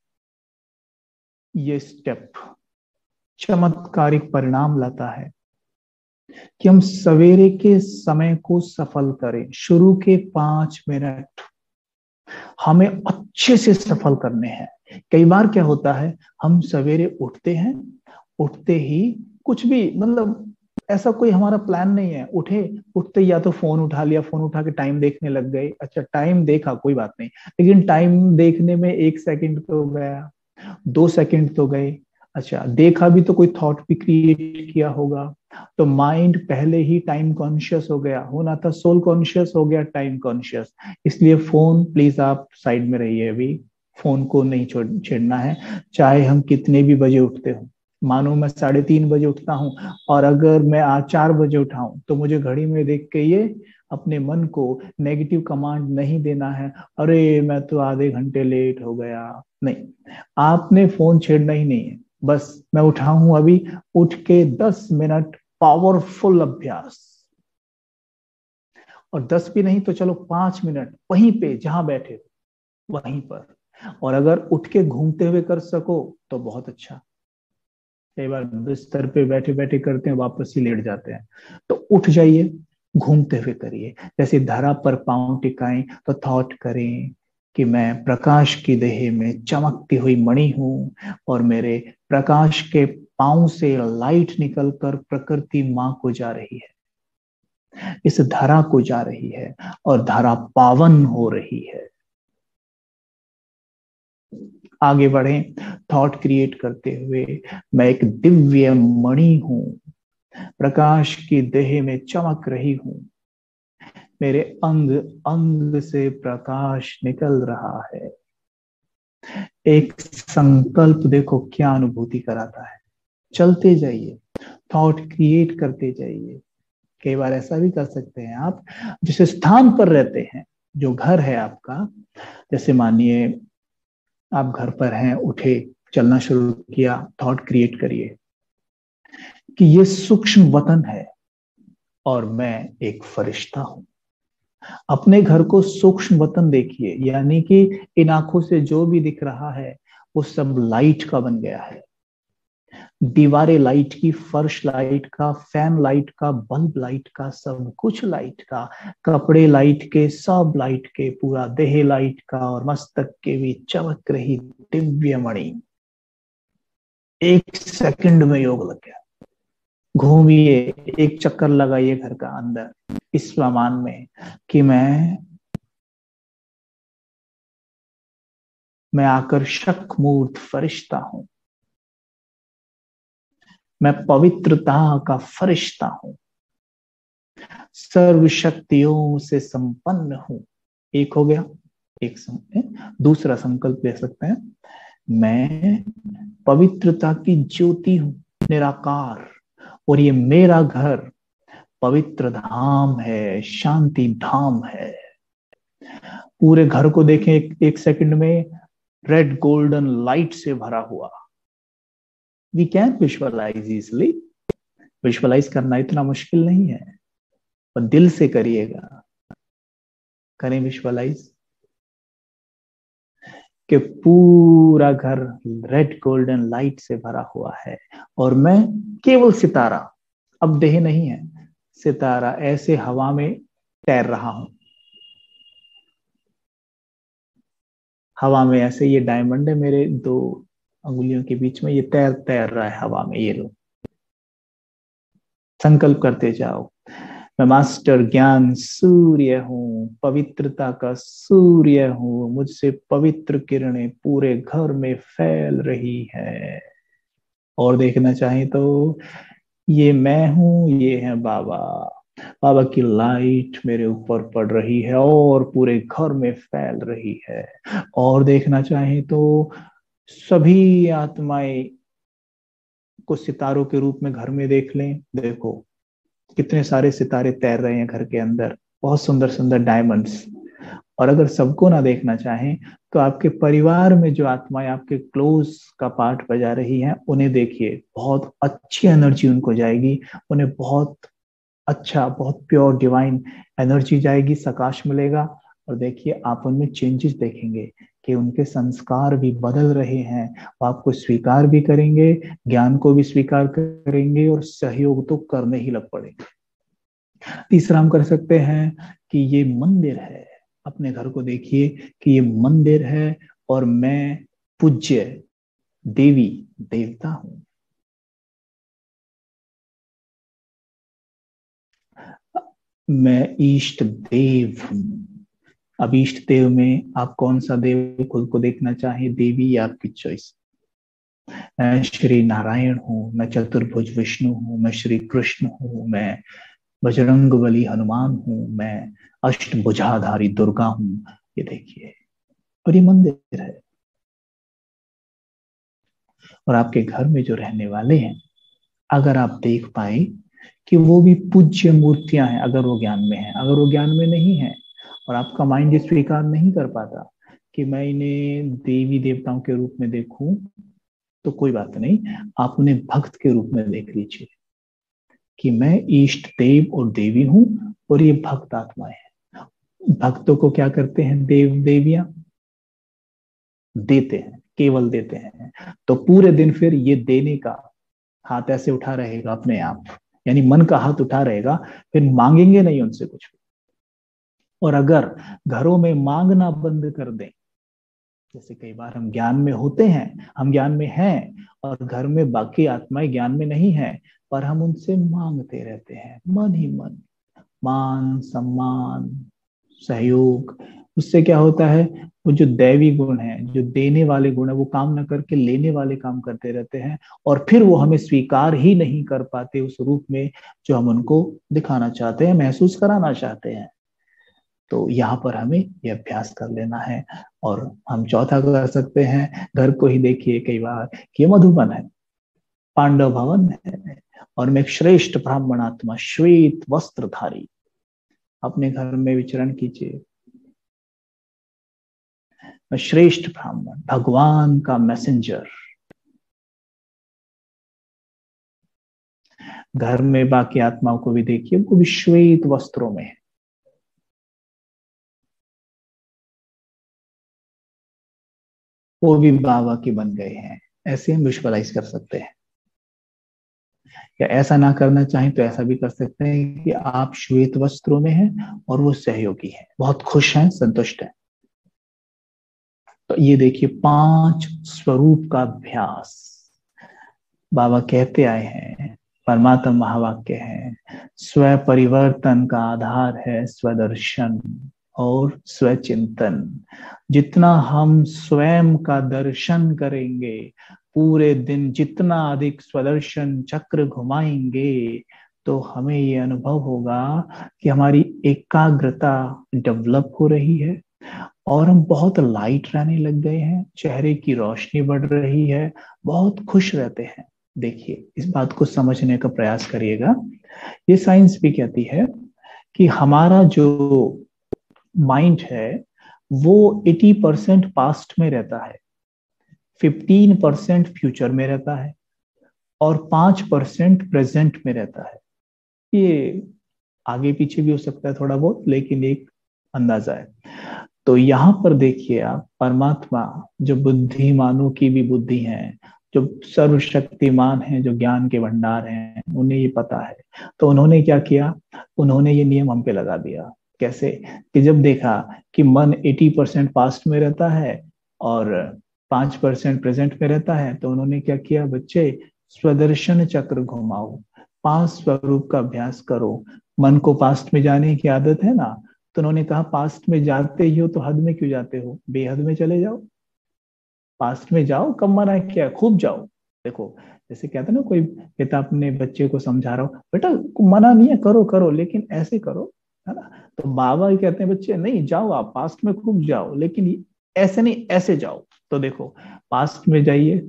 Speaker 3: ये स्टेप चमत्कारिक परिणाम लाता है कि हम सवेरे के समय को सफल करें। शुरू के 5 मिनट हमें अच्छे से सफल करने हैं। कई बार क्या होता है, हम सवेरे उठते हैं, उठते ही कुछ भी मतलब ऐसा कोई हमारा प्लान नहीं है, उठते या तो फोन उठा लिया, फोन उठा के टाइम देखने लग गए। अच्छा, टाइम देखा कोई बात नहीं, लेकिन टाइम देखने में 1 सेकंड तो गया, 2 सेकंड तो गए। अच्छा, देखा भी तो कोई थॉट भी क्रिएट किया होगा, तो माइंड पहले ही टाइम कॉन्शियस हो गया, होना था सोल कॉन्शियस, हो गया टाइम कॉन्शियस। इसलिए फोन प्लीज आप साइड में रहिए, अभी फोन को नहीं छेड़ना है। चाहे हम कितने भी बजे उठते हो, मानो मैं 3:30 बजे उठता हूँ और अगर मैं आज 4 बजे उठाऊं तो मुझे घड़ी में देख के ये अपने मन को नेगेटिव कमांड नहीं देना है, अरे मैं तो आधे घंटे लेट हो गया। नहीं, आपने फोन छेड़ना ही नहीं है। बस मैं उठा हूं, अभी उठ के 10 मिनट पावरफुल अभ्यास, और 10 भी नहीं तो चलो 5 मिनट वहीं पे जहां बैठे हो वहीं पर। और अगर उठ के घूमते हुए कर सको तो बहुत अच्छा। कई बार बिस्तर पे बैठे बैठे करते हैं, वापस ही लेट जाते हैं। तो उठ जाइए, घूमते हुए करिए। जैसे धरा पर पांव टिकाएं तो थॉट करें कि मैं प्रकाश की देह में चमकती हुई मणि हूं और मेरे प्रकाश के पांव से लाइट निकलकर प्रकृति मां को जा रही है, इस धरा को जा रही है और धरा पावन हो रही है। आगे बढ़े, थॉट क्रिएट करते हुए मैं एक दिव्य मणि हूं, प्रकाश की देह में चमक रही हूं, मेरे अंग अंग से प्रकाश निकल रहा है। एक संकल्प देखो क्या अनुभूति कराता है। चलते जाइए, थॉट क्रिएट करते जाइए। कई बार ऐसा भी कर सकते हैं आप, जिस स्थान पर रहते हैं, जो घर है आपका, जैसे मानिए आप घर पर हैं, उठे, चलना शुरू किया, थॉट क्रिएट करिए कि ये सूक्ष्म वतन है और मैं एक फरिश्ता हूं। अपने घर को सूक्ष्म वतन देखिए, यानी कि इन आंखों से जो भी दिख रहा है वो सब लाइट का बन गया है। दीवारें लाइट की, फर्श लाइट का, फैन लाइट का, बल्ब लाइट का, सब कुछ लाइट का, कपड़े लाइट के, सब लाइट के, पूरा देह लाइट का और मस्तक के भी चमक रही दिव्य मणि। 1 सेकंड में योग लग गया। घूमिए, एक चक्कर लगाइए घर का अंदर इस प्रमाण में कि मैं मैं आकर्षक मूर्त फरिश्ता हूं, मैं पवित्रता का फरिश्ता हूं, सर्व शक्तियों से संपन्न हूं। एक हो गया, दूसरा संकल्प ले सकते हैं, मैं पवित्रता की ज्योति हूं, निराकार, और ये मेरा घर पवित्र धाम है, शांति धाम है। पूरे घर को देखें, एक सेकंड में रेड गोल्डन लाइट से भरा हुआ। We can visualise easily, visualise करना इतना मुश्किल नहीं है, पर दिल से करिएगा। करें विजुअलाइज कि पूरा घर रेड गोल्डन लाइट से भरा हुआ है और मैं केवल सितारा, अब देह नहीं है, सितारा ऐसे हवा में तैर रहा हूं। हवा में ऐसे, ये डायमंड है मेरे 2 अंगुलियों के बीच में, ये तैर तैर रहा है हवा में। ये लो, संकल्प करते जाओ, मैं मास्टर ज्ञान सूर्य हूं, पवित्रता का सूर्य हूं, मुझसे पवित्र किरणें पूरे घर में फैल रही है। और देखना चाहें तो ये मैं हूं, ये है बाबा, बाबा की लाइट मेरे ऊपर पड़ रही है और पूरे घर में फैल रही है। और देखना चाहें तो सभी आत्माएं को सितारों के रूप में घर में देख लें। देखो कितने सारे सितारे तैर रहे हैं घर के अंदर, बहुत सुंदर सुंदर डायमंड्स। और अगर सबको ना देखना चाहें तो आपके परिवार में जो आत्माएं आपके क्लोज का पार्ट बजा रही हैं उन्हें देखिए, बहुत अच्छी एनर्जी उनको जाएगी, उन्हें बहुत अच्छा, बहुत प्योर डिवाइन एनर्जी जाएगी, सकाश मिलेगा। और देखिए आप उनमें चेंजेस देखेंगे कि उनके संस्कार भी बदल रहे हैं, वो आपको स्वीकार भी करेंगे, ज्ञान को भी स्वीकार करेंगे और सहयोग तो करने ही लग पड़ेंगे। तीसरा हम कर सकते हैं कि ये मंदिर है, अपने घर को देखिए कि ये मंदिर है और मैं पूज्य देवी देवता हूं। मैं इष्ट देव हूं। अब इष्ट देव में आप कौन सा देव खुद को देखना चाहें, देवी या आपकी चॉइस। मैं श्री नारायण हूं, मैं चतुर्भुज विष्णु हूं, मैं श्री कृष्ण हूं, मैं बजरंगबली हनुमान हूं, मैं अष्टभुजाधारी दुर्गा हूं। ये देखिए, और ये मंदिर है। और आपके घर में जो रहने वाले हैं, अगर आप देख पाए कि वो भी पूज्य मूर्तियां हैं, अगर वो ज्ञान में है, अगर वो ज्ञान में नहीं है और आपका माइंड ये स्वीकार नहीं कर पाता कि मैं इन्हें देवी देवताओं के रूप में देखूं, तो कोई बात नहीं, आप उन्हें भक्त के रूप में देख लीजिए कि मैं इष्ट देव और देवी हूं और ये भक्त आत्माएं हैं। भक्तों को क्या करते हैं देव देवियां, देते हैं, केवल देते हैं। तो पूरे दिन फिर ये देने का हाथ ऐसे उठा रहेगा अपने आप, यानी मन का हाथ उठा रहेगा, फिर मांगेंगे नहीं उनसे कुछ। और अगर घरों में मांगना बंद कर दें, जैसे कई बार हम ज्ञान में होते हैं, हम ज्ञान में हैं और घर में बाकी आत्माएं ज्ञान में नहीं है, पर हम उनसे मांगते रहते हैं मन ही मन, मान सम्मान सहयोग। उससे क्या होता है, वो जो दैवी गुण है, जो देने वाले गुण है, वो काम न करके लेने वाले काम करते रहते हैं और फिर वो हमें स्वीकार ही नहीं कर पाते उस रूप में जो हम उनको दिखाना चाहते हैं, महसूस कराना चाहते हैं। तो यहाँ पर हमें ये अभ्यास कर लेना है। और हम चौथा कर सकते हैं, घर को ही देखिए कई बार कि ये मधुबन है, पांडव भवन है और मैं एक श्रेष्ठ ब्राह्मण आत्मा श्वेत वस्त्रधारी, अपने घर में विचरण कीजिए। मैं श्रेष्ठ ब्राह्मण, भगवान का मैसेंजर। घर में बाकी आत्माओं को भी देखिए, वो भी श्वेत वस्त्रों में है, वो भी बाबा के बन गए हैं। ऐसे हम विजुअलाइज कर सकते हैं। या ऐसा ना करना चाहें तो ऐसा भी कर सकते हैं कि आप श्वेत वस्त्रों में हैं और वो सहयोगी हैं, बहुत खुश हैं, संतुष्ट हैं। तो ये देखिए 5 स्वरूप का अभ्यास बाबा कहते आए हैं, परमात्मा महावाक्य है, स्व परिवर्तन का आधार है स्वदर्शन। और स्वचिंतन। जितना हम स्वयं का दर्शन करेंगे, पूरे दिन जितना अधिक स्वदर्शन चक्र घुमाएंगे, तो हमें ये अनुभव होगा कि हमारी एकाग्रता डेवलप हो रही है और हम बहुत लाइट रहने लग गए हैं, चेहरे की रोशनी बढ़ रही है, बहुत खुश रहते हैं। देखिए, इस बात को समझने का प्रयास करिएगा। ये साइंस भी कहती है कि हमारा जो माइंड है वो 80% पास्ट में रहता है, 15% फ्यूचर में रहता है और 5% प्रेजेंट में रहता है। ये आगे पीछे भी हो सकता है थोड़ा बहुत, लेकिन एक अंदाजा है। तो यहाँ पर देखिए आप, परमात्मा जो बुद्धिमानों की भी बुद्धि है, जो सर्वशक्तिमान है, जो ज्ञान के भंडार हैं, उन्हें ये पता है। तो उन्होंने क्या किया, उन्होंने ये नियम हम पे लगा दिया। कैसे? कि जब देखा कि मन 80% पास्ट में रहता है और 5% प्रेजेंट में रहता है, तो उन्होंने क्या किया, बच्चे स्वदर्शन चक्र घुमाओ, पांच स्वरूप का अभ्यास करो। मन को पास्ट में जाने की आदत है ना, तो उन्होंने कहा पास्ट में जाते ही हो तो हद में क्यों जाते हो, बेहद में चले जाओ। पास्ट में जाओ, कम मना है, क्या खूब जाओ। देखो, जैसे कहते हैं ना, कोई पिता अपने बच्चे को समझा रहा हो, बेटा मना नहीं है, करो करो, लेकिन ऐसे करो, है ना। तो बाबा ही कहते हैं बच्चे नहीं जाओ, आप पास्ट में खूब जाओ, लेकिन ऐसे नहीं, ऐसे जाओ। तो देखो, पास्ट में जाइए,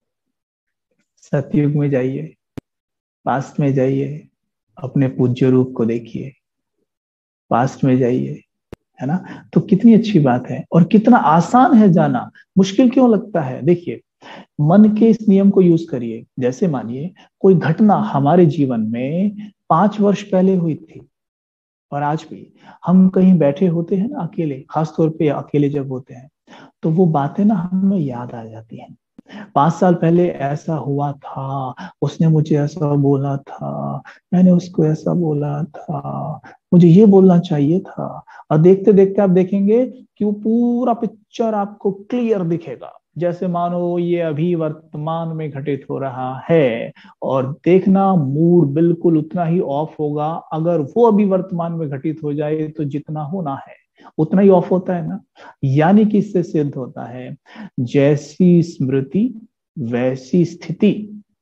Speaker 3: सतयुग में जाइए, पास्ट में जाइए, अपने पूज्य रूप को देखिए, पास्ट में जाइए, है ना। तो कितनी अच्छी बात है और कितना आसान है जाना, मुश्किल क्यों लगता है। देखिए, मन के इस नियम को यूज करिए। जैसे मानिए कोई घटना हमारे जीवन में 5 वर्ष पहले हुई थी, और आज भी हम कहीं बैठे होते हैं ना अकेले, खासतौर पे अकेले जब होते हैं, तो वो बातें ना हमें याद आ जाती हैं। 5 साल पहले ऐसा हुआ था, उसने मुझे ऐसा बोला था, मैंने उसको ऐसा बोला था, मुझे ये बोलना चाहिए था। और देखते देखते आप देखेंगे कि वो पूरा पिक्चर आपको क्लियर दिखेगा, जैसे मानो ये अभी वर्तमान में घटित हो रहा है। और देखना, मूड बिल्कुल उतना ही ऑफ होगा। अगर वो अभी वर्तमान में घटित हो जाए तो जितना होना है उतना ही ऑफ होता है ना। यानी कि इससे सिद्ध होता है, जैसी स्मृति वैसी स्थिति,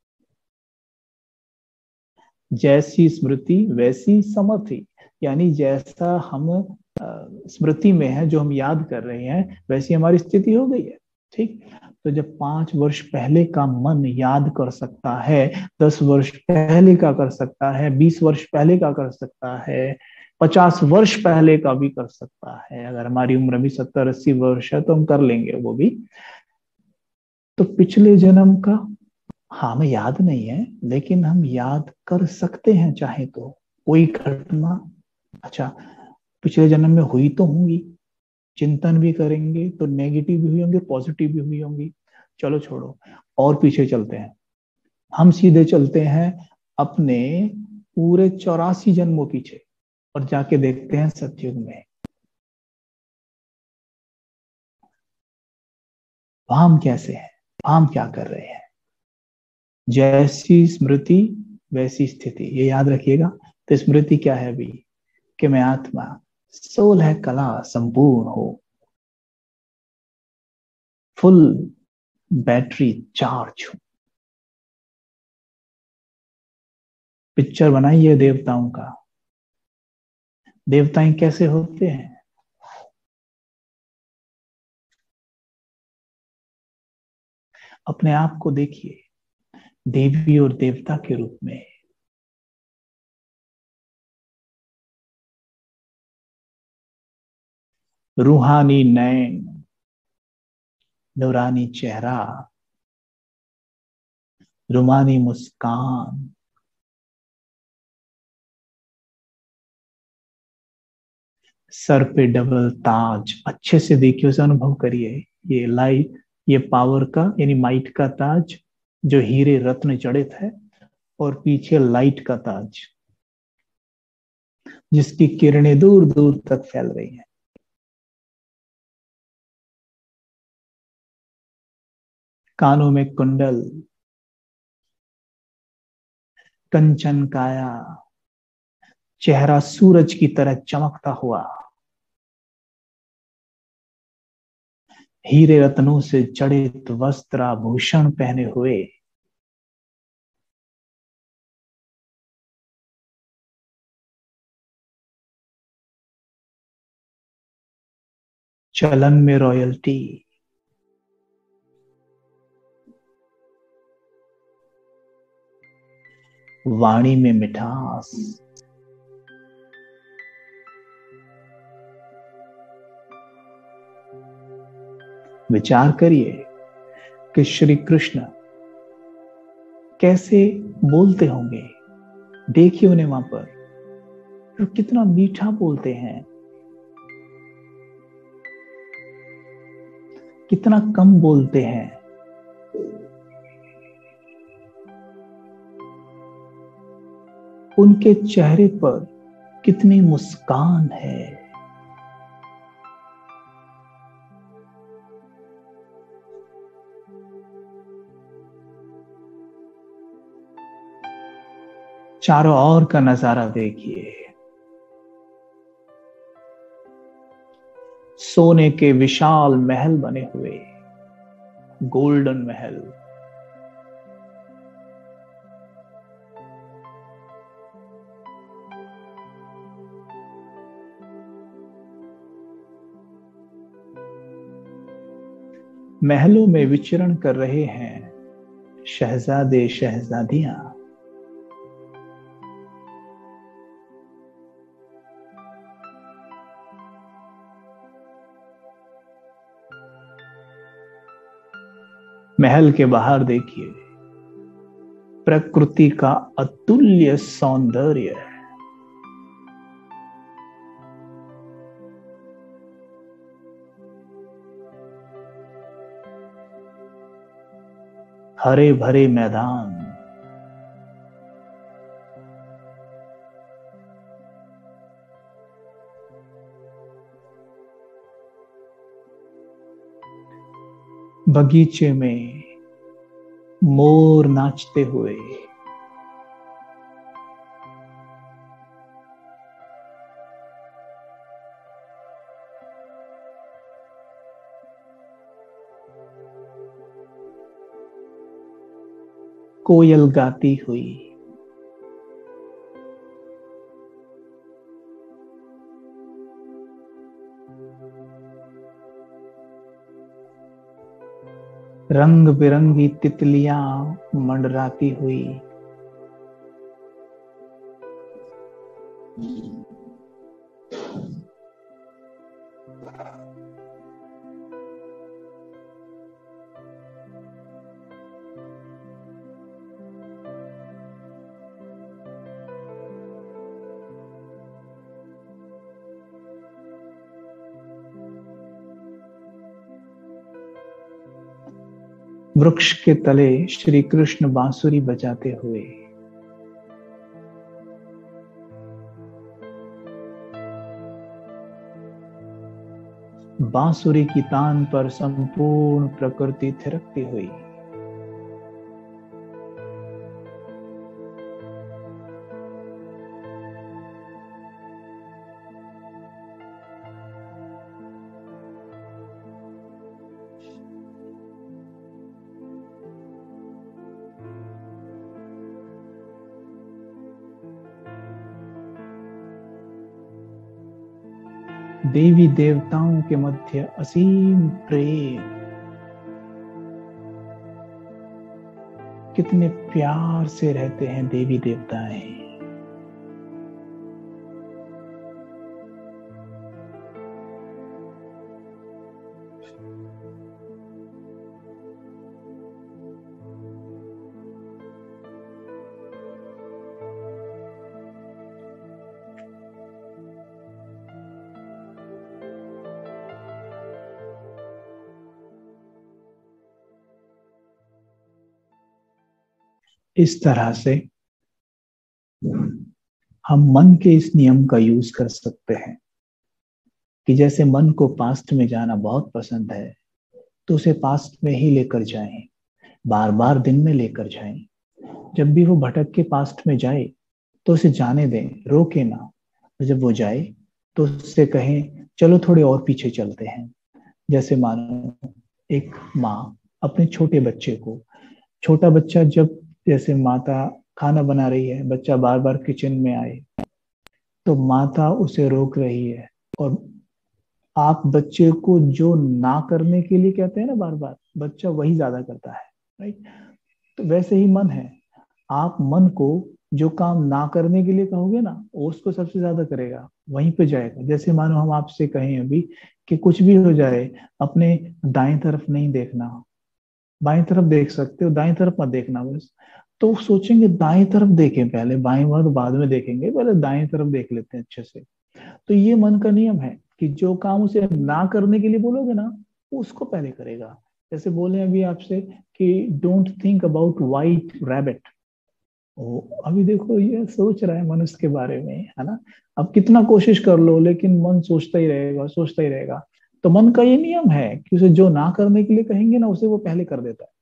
Speaker 3: जैसी स्मृति वैसी समर्थि। यानी जैसा हम स्मृति में है, जो हम याद कर रहे हैं, वैसी हमारी स्थिति हो गई है। ठीक। तो जब 5 वर्ष पहले का मन याद कर सकता है, 10 वर्ष पहले का कर सकता है, 20 वर्ष पहले का कर सकता है, 50 वर्ष पहले का भी कर सकता है, अगर हमारी उम्र भी 70-80 वर्ष है तो हम कर लेंगे वो भी। तो पिछले जन्म का, हाँ, हमें याद नहीं है, लेकिन हम याद कर सकते हैं चाहे तो कोई घटना। अच्छा, पिछले जन्म में हुई तो होंगी, चिंतन भी करेंगे तो नेगेटिव भी हुई होंगी, पॉजिटिव भी हुई होंगी। चलो छोड़ो, और पीछे चलते हैं। हम सीधे चलते हैं अपने पूरे 84 जन्मों पीछे और जाके देखते हैं सतयुग में, वहां हम कैसे हैं, हम क्या कर रहे हैं। जैसी स्मृति वैसी स्थिति, ये याद रखिएगा। तो स्मृति क्या है अभी, कि मैं आत्मा, सोल है, कला संपूर्ण हो, फुल बैटरी चार्ज हूं। पिक्चर बनाइए देवताओं का, देवताएं कैसे होते हैं। अपने आप को देखिए देवी और देवता के रूप में। रूहानी नयन, नूरानी चेहरा, रुमानी मुस्कान, सर पे डबल ताज। अच्छे से देखिए, उसे अनुभव करिए। ये लाइट, ये पावर का यानी माइट का ताज, जो हीरे रत्न जड़ित है, और पीछे लाइट का ताज, जिसकी किरणें दूर दूर तक फैल रही हैं। कानों में कुंडल, कंचन काया, चेहरा सूरज की तरह चमकता हुआ, हीरे रत्नों से जड़ित वस्त्र आभूषण पहने हुए चलन में रॉयल्टी, वाणी में मिठास, विचार करिए कि श्री कृष्ण कैसे बोलते होंगे। देखिए उन्हें वहां पर, तो कितना मीठा बोलते हैं, कितना कम बोलते हैं। उनके चेहरे पर कितनी मुस्कान है। चारों ओर का नजारा देखिए, सोने के विशाल महल बने हुए, गोल्डन महल। महलों में विचरण कर रहे हैं शहजादे शहजादियां। महल के बाहर देखिए, प्रकृति का अतुल्य सौंदर्य। हरे भरे मैदान, बगीचे में मोर नाचते हुए, कोयल गाती हुई, रंग बिरंगी तितलियां मंडराती हुई, वृक्ष के तले श्री कृष्ण बांसुरी बजाते हुए, बांसुरी की तान पर संपूर्ण प्रकृति थिरकती हुई। देवी देवताओं के मध्य असीम प्रेम, कितने प्यार से रहते हैं देवी देवताएं। इस तरह से हम मन के इस नियम का यूज कर सकते हैं कि जैसे मन को पास्ट में जाना बहुत पसंद है तो उसे पास्ट में ही लेकर जाएं, बार बार दिन में लेकर जाएं। जब भी वो भटक के पास्ट में जाए तो उसे जाने दें, रोके ना। और जब वो जाए तो उससे कहें चलो थोड़े और पीछे चलते हैं। जैसे मानो एक माँ अपने छोटे बच्चे को, छोटा बच्चा जब जैसे माता खाना बना रही है, बच्चा बार बार किचन में आए तो माता उसे रोक रही है, और आप बच्चे को जो ना करने के लिए कहते हैं ना बार बार, बच्चा वही ज्यादा करता है, राइट। तो वैसे ही मन है, आप मन को जो काम ना करने के लिए कहोगे ना, वो उसको सबसे ज्यादा करेगा, वहीं पे जाएगा। जैसे मानो हम आपसे कहें अभी कि कुछ भी हो जाए, अपने दाएं तरफ नहीं देखना, बाएं तरफ देख सकते हो, दाएं तरफ मत देखना बस। तो सोचेंगे दाएं तरफ देखें पहले, बाएं बाद में देखेंगे, पहले दाएं तरफ देख लेते हैं अच्छे से। तो ये मन का नियम है कि जो काम उसे ना करने के लिए बोलोगे ना, वो उसको पहले करेगा। जैसे बोले अभी आपसे कि don't think about white rabbit, वो अभी देखो ये सोच रहा है मनुष्य के बारे में, है ना। अब कितना कोशिश कर लो लेकिन मन सोचता ही रहेगा, सोचता ही रहेगा। तो मन का ये नियम है कि उसे जो ना करने के लिए कहेंगे ना, उसे वो पहले कर देता है।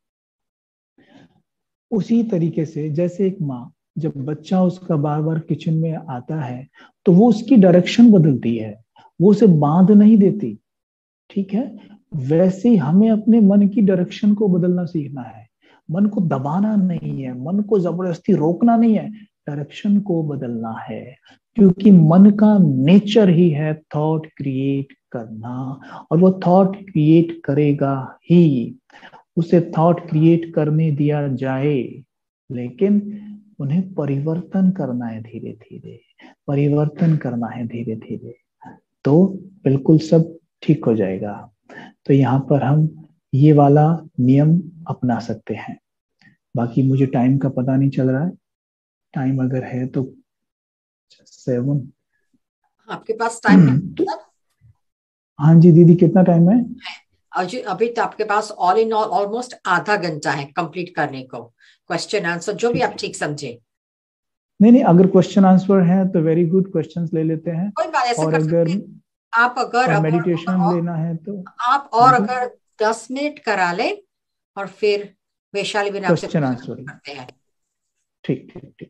Speaker 3: उसी तरीके से जैसे एक माँ, जब बच्चा उसका बार बार किचन में आता है तो वो उसकी डायरेक्शन बदलती है, वो उसे बांध नहीं देती, ठीक है। वैसे ही हमें अपने मन की डायरेक्शन को बदलना सीखना है। मन को दबाना नहीं है, मन को जबरदस्ती रोकना नहीं है, डायरेक्शन को बदलना है। क्योंकि मन का नेचर ही है थॉट क्रिएट करना, और वो थॉट क्रिएट करेगा ही। उसे थॉट क्रिएट करने दिया जाए, लेकिन उन्हें परिवर्तन करना है धीरे धीरे, परिवर्तन करना है धीरे धीरे, तो बिल्कुल सब ठीक हो जाएगा। तो यहाँ पर हम ये वाला नियम अपना सकते हैं। बाकी मुझे टाइम का पता नहीं चल रहा है, टाइम अगर है तो 7।
Speaker 2: आपके पास टाइम है?
Speaker 3: हाँ जी दीदी, कितना टाइम है?
Speaker 2: अभी तो आपके पास ऑल इन ऑल ऑलमोस्ट आधा घंटा है कंप्लीट करने को, क्वेश्चन आंसर जो भी आप ठीक समझे।
Speaker 3: नहीं, अगर क्वेश्चन आंसर है तो वेरी गुड, क्वेश्चंस ले लेते हैं।
Speaker 2: कोई बात ऐसे
Speaker 3: और
Speaker 2: कर
Speaker 3: अगर
Speaker 2: सकते, आप अगर
Speaker 3: मेडिटेशन लेना है तो
Speaker 2: आप और अगर 10 मिनट करा ले, और फिर वैशाली बिना आपसे
Speaker 3: क्वेश्चन आंसर
Speaker 2: करते हैं।
Speaker 3: ठीक ठीक ठीक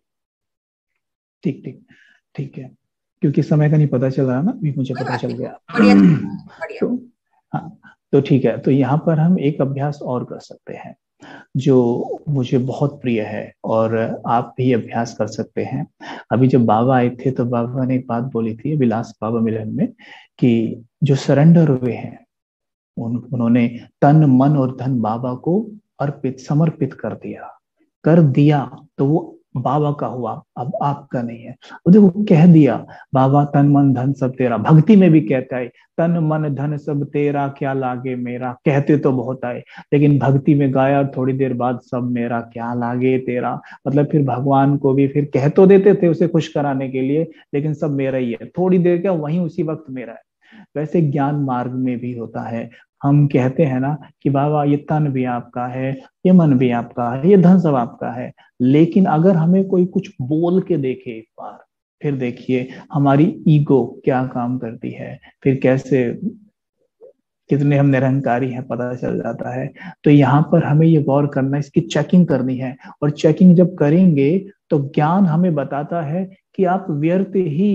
Speaker 3: ठीक ठीक ठीक है, क्योंकि समय का नहीं पता चल रहा ना, अभी मुझे पता चल गया।
Speaker 2: बढ़िया।
Speaker 3: तो हाँ, तो ठीक है, तो यहाँ पर हम एक अभ्यास और कर सकते हैं जो मुझे बहुत प्रिय है, और आप भी अभ्यास कर सकते हैं। अभी जब बाबा आए थे तो बाबा ने एक बात बोली थी विलास बाबा मिलन में, कि जो सरेंडर हुए हैं उन्होंने तन मन और धन बाबा को अर्पित समर्पित कर दिया, तो वो बाबा का हुआ, अब आपका नहीं है। वो देखो कह दिया, बाबा तन मन धन सब तेरा, भक्ति में भी कहता है तन मन धन सब तेरा क्या लागे मेरा, कहते तो बहुत आए लेकिन भक्ति में गाया थोड़ी देर बाद सब मेरा क्या लागे तेरा। मतलब फिर भगवान को भी फिर कह तो देते थे उसे खुश कराने के लिए, लेकिन सब मेरा ही है, थोड़ी देर क्या वहीं उसी वक्त मेरा है। वैसे ज्ञान मार्ग में भी होता है, हम कहते हैं ना कि बाबा ये तन भी आपका है, ये मन भी आपका है, ये धन सब आपका है, लेकिन अगर हमें कोई कुछ बोल के देखे एक बार, फिर देखिए हमारी ईगो क्या काम करती है, फिर कैसे कितने हम निरहंकारी हैं पता चल जाता है। तो यहाँ पर हमें ये गौर करना, इसकी चेकिंग करनी है, और चेकिंग जब करेंगे तो ज्ञान हमें बताता है कि आप व्यर्थ ही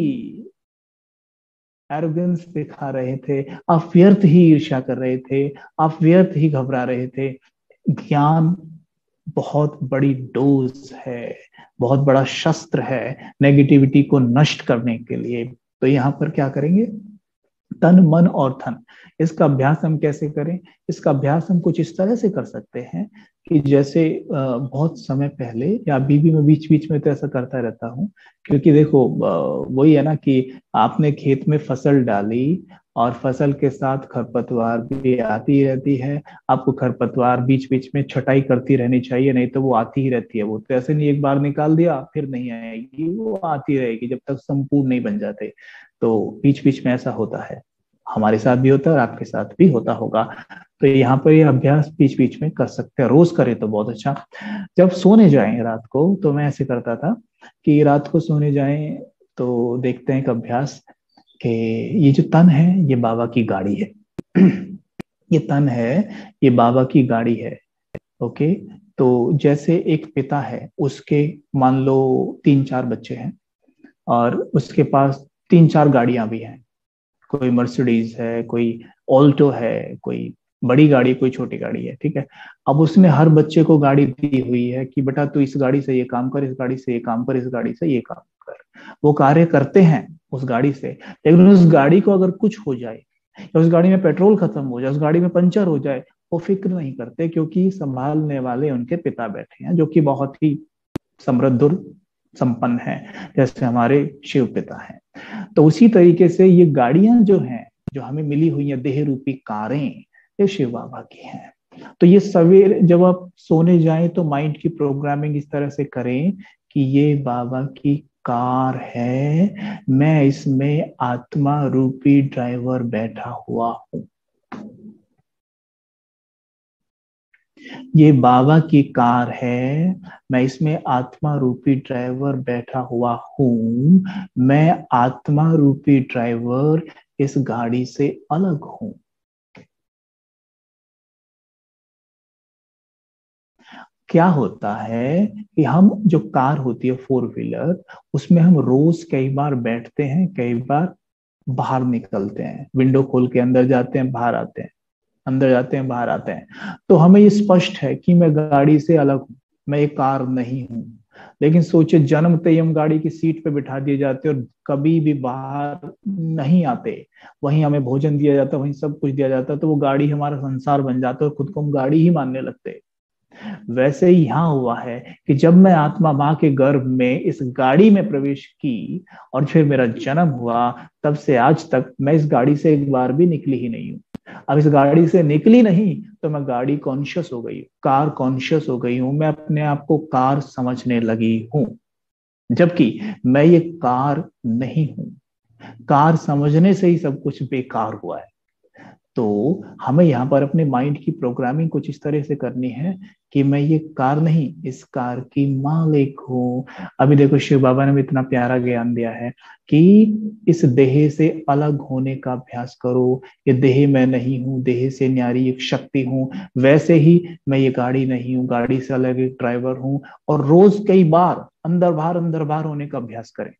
Speaker 3: एरोगेंस दिखा रहे थे, आप व्यर्थ ही ईर्ष्या कर रहे थे, आप व्यर्थ ही घबरा रहे थे। ज्ञान बहुत बड़ी डोज है, बहुत बड़ा शस्त्र है नेगेटिविटी को नष्ट करने के लिए। तो यहाँ पर क्या करेंगे, तन मन और धन, इसका अभ्यास हम कैसे करें? इसका अभ्यास हम कुछ इस तरह से कर सकते हैं कि जैसे बहुत समय पहले या अभी भी मैं बीच बीच में तो ऐसा करता रहता हूँ, क्योंकि देखो वही है ना कि आपने खेत में फसल डाली और फसल के साथ खरपतवार भी आती रहती है। आपको खरपतवार बीच बीच में छटाई करती रहनी चाहिए, नहीं तो वो आती ही रहती है। वो तो ऐसे नहीं एक बार निकाल दिया फिर नहीं आएगी, वो आती रहेगी जब तक संपूर्ण नहीं बन जाते। तो बीच बीच में ऐसा होता है, हमारे साथ भी होता है और आपके साथ भी होता होगा। तो यहाँ पर ये अभ्यास बीच बीच में कर सकते हैं, रोज करें तो बहुत अच्छा। जब सोने जाएं रात को तो मैं ऐसे करता था कि रात को सोने जाएं तो देखते हैं एक अभ्यास कि ये जो तन है ये बाबा की गाड़ी है ये तन है ये बाबा की गाड़ी है। ओके, तो जैसे एक पिता है, उसके मान लो 3-4 बच्चे हैं और उसके पास 3-4 गाड़ियां भी हैं, कोई मर्सिडीज है, कोई ऑल्टो है, कोई बड़ी गाड़ी कोई छोटी गाड़ी है, ठीक है। अब उसने हर बच्चे को गाड़ी दी हुई है कि बेटा तू इस गाड़ी से ये काम कर, इस गाड़ी से ये काम कर, इस गाड़ी से ये काम कर। वो कार्य करते हैं उस गाड़ी से, लेकिन उस गाड़ी को अगर कुछ हो जाए या उस गाड़ी में पेट्रोल खत्म हो जाए, उस गाड़ी में पंचर हो जाए, वो फिक्र नहीं करते, क्योंकि संभालने वाले उनके पिता बैठे हैं जो कि बहुत ही समृद्ध और संपन्न है, जैसे हमारे शिव पिता हैं। तो उसी तरीके से ये गाड़ियां जो हैं, जो हमें मिली हुई है देह रूपी कारें, ये शिव बाबा की हैं। तो ये सवेरे जब आप सोने जाएं तो माइंड की प्रोग्रामिंग इस तरह से करें कि ये बाबा की कार है, मैं इसमें आत्मा रूपी ड्राइवर बैठा हुआ हूं। ये बाबा की कार है, मैं इसमें आत्मा रूपी ड्राइवर बैठा हुआ हूं। मैं आत्मा रूपी ड्राइवर इस गाड़ी से अलग हूं। क्या होता है कि हम जो कार होती है फोर व्हीलर, उसमें हम रोज कई बार बैठते हैं, कई बार बाहर निकलते हैं, विंडो खोल के अंदर जाते हैं, बाहर आते हैं, अंदर जाते हैं, बाहर आते हैं। तो हमें ये स्पष्ट है कि मैं गाड़ी से अलग हूं, मैं एक कार नहीं हूं। लेकिन सोचिए, जन्मते ही हम गाड़ी की सीट पे बिठा दिए जाते और कभी भी बाहर नहीं आते, वहीं हमें भोजन दिया जाता, वहीं सब कुछ दिया जाता, तो वो गाड़ी हमारा संसार बन जाता है और खुद को हम गाड़ी ही मानने लगते। वैसे ही यहाँ हुआ है कि जब मैं आत्मा माँ के गर्भ में इस गाड़ी में प्रवेश की और फिर मेरा जन्म हुआ, तब से आज तक मैं इस गाड़ी से एक बार भी निकली ही नहीं हूँ। अब इस गाड़ी से निकली नहीं तो मैं गाड़ी कॉन्शियस हो गई, कार कॉन्शियस हो गई हूं, मैं अपने आप को कार समझने लगी हूं, जबकि मैं ये कार नहीं हूं। कार समझने से ही सब कुछ बेकार हुआ है। तो हमें यहाँ पर अपने माइंड की प्रोग्रामिंग कुछ इस तरह से करनी है कि मैं ये कार नहीं, इस कार की मालिक हूँ। अभी देखो, शिव बाबा ने भी इतना प्यारा ज्ञान दिया है कि इस देह से अलग होने का अभ्यास करो। ये देह मैं नहीं हूँ, देह से न्यारी एक शक्ति हूँ। वैसे ही मैं ये गाड़ी नहीं हूँ, गाड़ी से अलग एक ड्राइवर हूँ। और रोज कई बार अंदर बाहर होने का अभ्यास करें,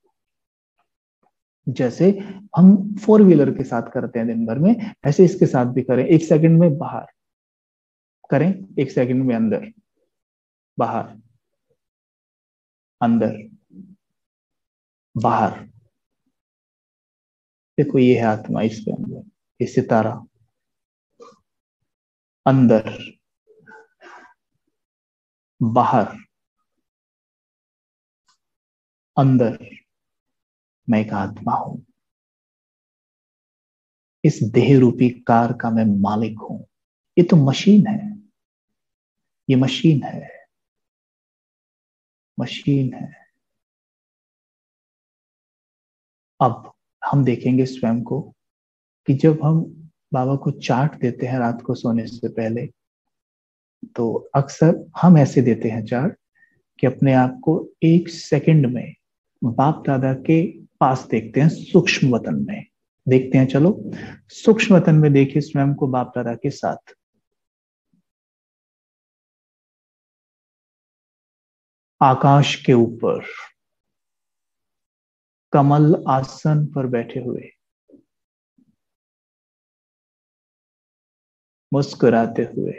Speaker 3: जैसे हम फोर व्हीलर के साथ करते हैं दिन भर में, ऐसे इसके साथ भी करें। 1 सेकंड में बाहर करें, 1 सेकंड में अंदर, बाहर, अंदर, बाहर। देखो ये है आत्मा, इसके अंदर ये सितारा, अंदर, बाहर, अंदर। मैं एक आत्मा हूं, इस देह रूपी कार का मैं मालिक हूं। ये तो मशीन है, ये मशीन है, मशीन है। अब हम देखेंगे स्वयं को कि जब हम बाबा को चार्ट देते हैं रात को सोने से पहले, तो अक्सर हम ऐसे देते हैं चार्ट कि अपने आप को 1 सेकंड में बाप दादा के पास देखते हैं, सूक्ष्म वतन में देखते हैं। चलो सूक्ष्म वतन में देखिए स्वयं को बाप दादा के साथ। आकाश के ऊपर कमल आसन पर बैठे हुए, मुस्कुराते हुए।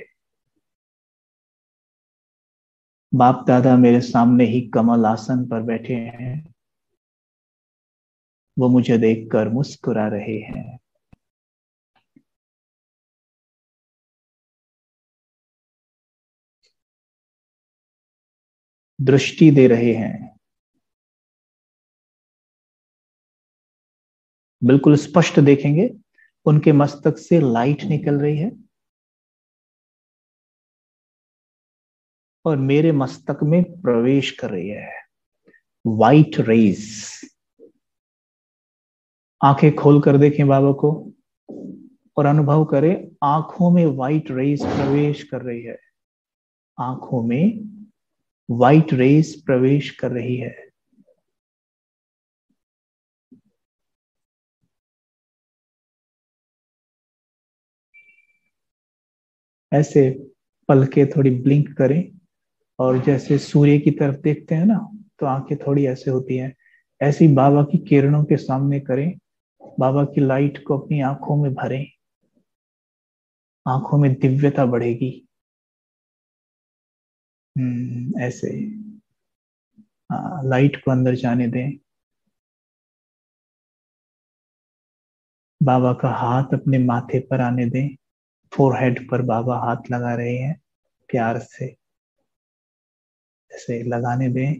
Speaker 3: बाप दादा मेरे सामने ही कमल आसन पर बैठे हैं, वो मुझे देखकर मुस्कुरा रहे हैं। दृष्टि दे रहे हैं, बिल्कुल स्पष्ट देखेंगे उनके मस्तक से लाइट निकल रही है और मेरे मस्तक में प्रवेश कर रही है, वाइट रेज। आंखें खोल कर देखें बाबा को और अनुभव करें, आंखों में वाइट रेज प्रवेश कर रही है, आंखों में वाइट रेज प्रवेश कर रही है। ऐसे पलके थोड़ी ब्लिंक करें और जैसे सूर्य की तरफ देखते हैं ना, तो आंखें थोड़ी ऐसे होती हैं, ऐसी बाबा की किरणों के सामने करें, बाबा की लाइट को अपनी आंखों में भरें। आंखों में दिव्यता बढ़ेगी। ऐसे। हाँ, लाइट को अंदर जाने दें। बाबा का हाथ अपने माथे पर आने दें। फोरहेड पर बाबा हाथ लगा रहे हैं, प्यार से ऐसे लगाने दें।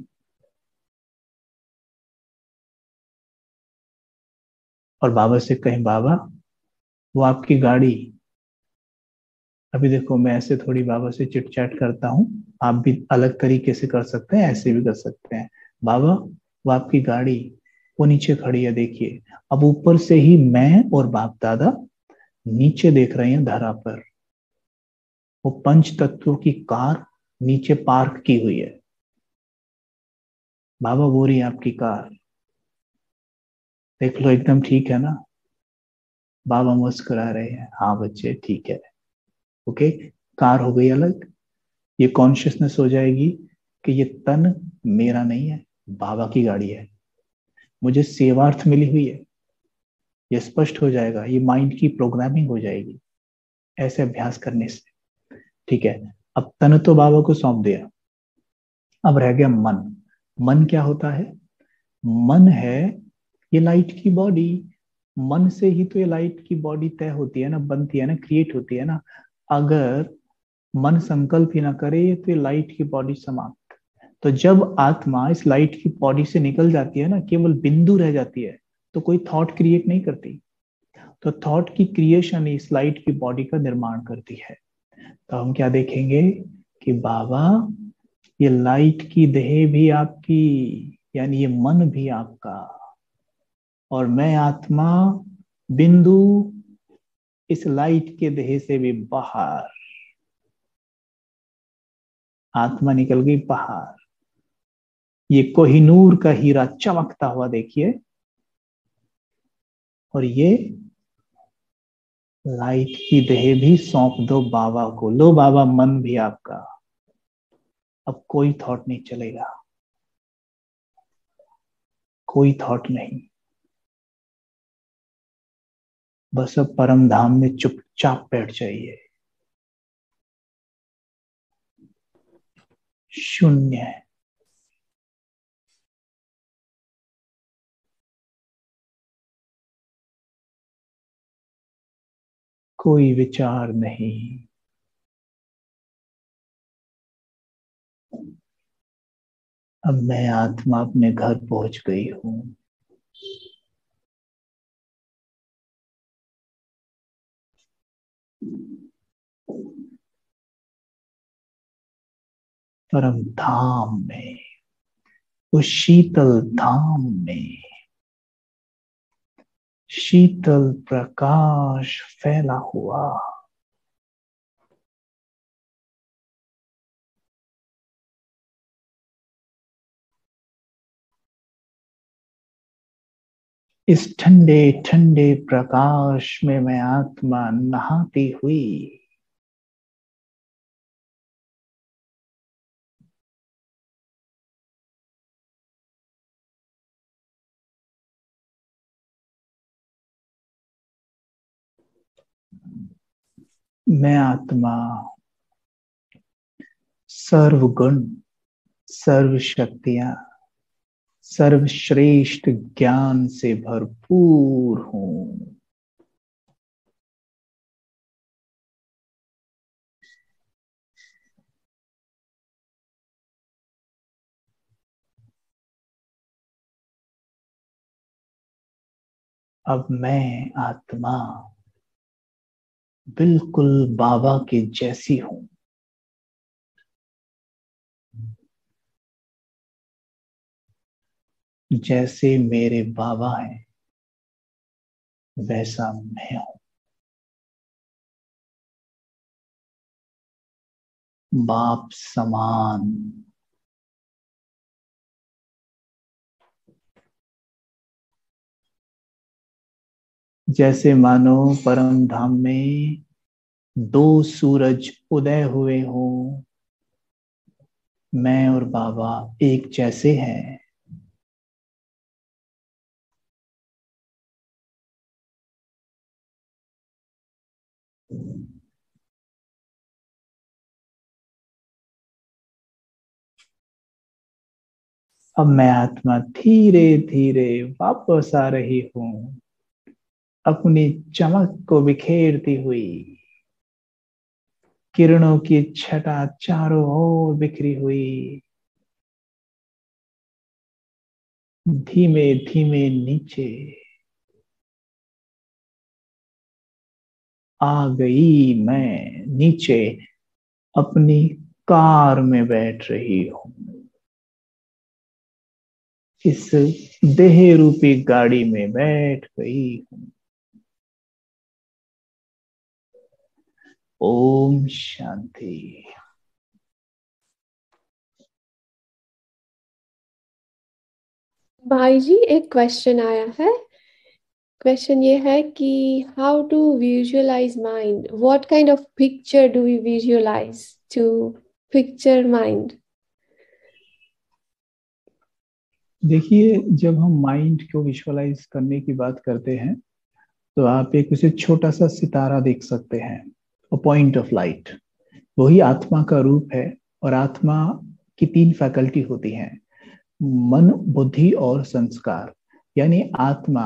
Speaker 3: और बाबा से कहें, बाबा वो आपकी गाड़ी। अभी देखो, मैं ऐसे थोड़ी बाबा से चिट चैट करता हूँ, आप भी अलग तरीके से कर सकते हैं, ऐसे भी कर सकते हैं। बाबा वो आपकी गाड़ी, वो नीचे खड़ी है, देखिए। अब ऊपर से ही मैं और बाप दादा नीचे देख रहे हैं धरा पर। वो पंच तत्वों की कार नीचे पार्क की हुई है। बाबा वो रही आपकी कार, देख लो, एकदम ठीक है ना। बाबा मुस्कुरा रहे हैं, हाँ बच्चे ठीक है। ओके, कार हो गई अलग। ये कॉन्शियसनेस हो जाएगी कि ये तन मेरा नहीं है, बाबा की गाड़ी है, मुझे सेवार्थ मिली हुई है। ये स्पष्ट हो जाएगा, ये माइंड की प्रोग्रामिंग हो जाएगी ऐसे अभ्यास करने से। ठीक है, अब तन तो बाबा को सौंप दिया, अब रह गया मन। मन क्या होता है? मन है ये लाइट की बॉडी। मन से ही तो ये लाइट की बॉडी तय होती है ना, बनती है ना, क्रिएट होती है ना। अगर मन संकल्प ही ना करे तो ये लाइट की बॉडी समाप्त। तो जब आत्मा इस लाइट की बॉडी से निकल जाती है ना, केवल बिंदु रह जाती है, तो कोई थॉट क्रिएट नहीं करती। तो थॉट की क्रिएशन इस लाइट की बॉडी का निर्माण करती है। तो हम क्या देखेंगे कि बाबा ये लाइट की देह भी आपकी, यानी ये मन भी आपका, और मैं आत्मा बिंदु इस लाइट के देह से भी बाहर। आत्मा निकल गई बाहर। ये कोहिनूर का हीरा चमकता हुआ देखिए, और ये लाइट की देह भी सौंप दो बाबा को। लो बाबा, मन भी आपका। अब कोई थॉट नहीं चलेगा, कोई थॉट नहीं। बस अब परम धाम में चुपचाप बैठ जाइए। शून्य। कोई विचार नहीं। अब मैं आत्मा अपने घर पहुंच गई हूं। परम धाम में, उस शीतल धाम में शीतल प्रकाश फैला हुआ। इस ठंडे ठंडे प्रकाश में मैं आत्मा नहाती हुई। मैं आत्मा सर्वगुण, सर्व शक्तियां, सर्वश्रेष्ठ ज्ञान से भरपूर हूं। अब मैं आत्मा बिल्कुल बाबा के जैसी हूं। जैसे मेरे बाबा हैं वैसा मैं हूं। बाप समान। जैसे मानो परम धाम में दो सूरज उदय हुए हों, मैं और बाबा एक जैसे हैं। अब मैं आत्मा धीरे धीरे वापस आ रही हूँ, अपनी चमक को बिखेरती हुई। किरणों की छटा चारों ओर बिखरी हुई, धीमे धीमे नीचे आ गई। मैं नीचे अपनी कार में बैठ रही हूँ। इस देह रूपी गाड़ी में बैठ गई हूँ। ओम शांति।
Speaker 4: भाई जी, एक क्वेश्चन आया है। क्वेश्चन ये है कि how to visualise mind, what kind of picture do we visualise to picture mind?
Speaker 3: देखिए, जब हम माइंड को विजुअलाइज करने की बात करते हैं तो आप एक उसे छोटा सा सितारा देख सकते हैं, अ पॉइंट ऑफ लाइट। वही आत्मा का रूप है। और आत्मा की तीन फैकल्टी होती हैं, मन, बुद्धि और संस्कार। यानी आत्मा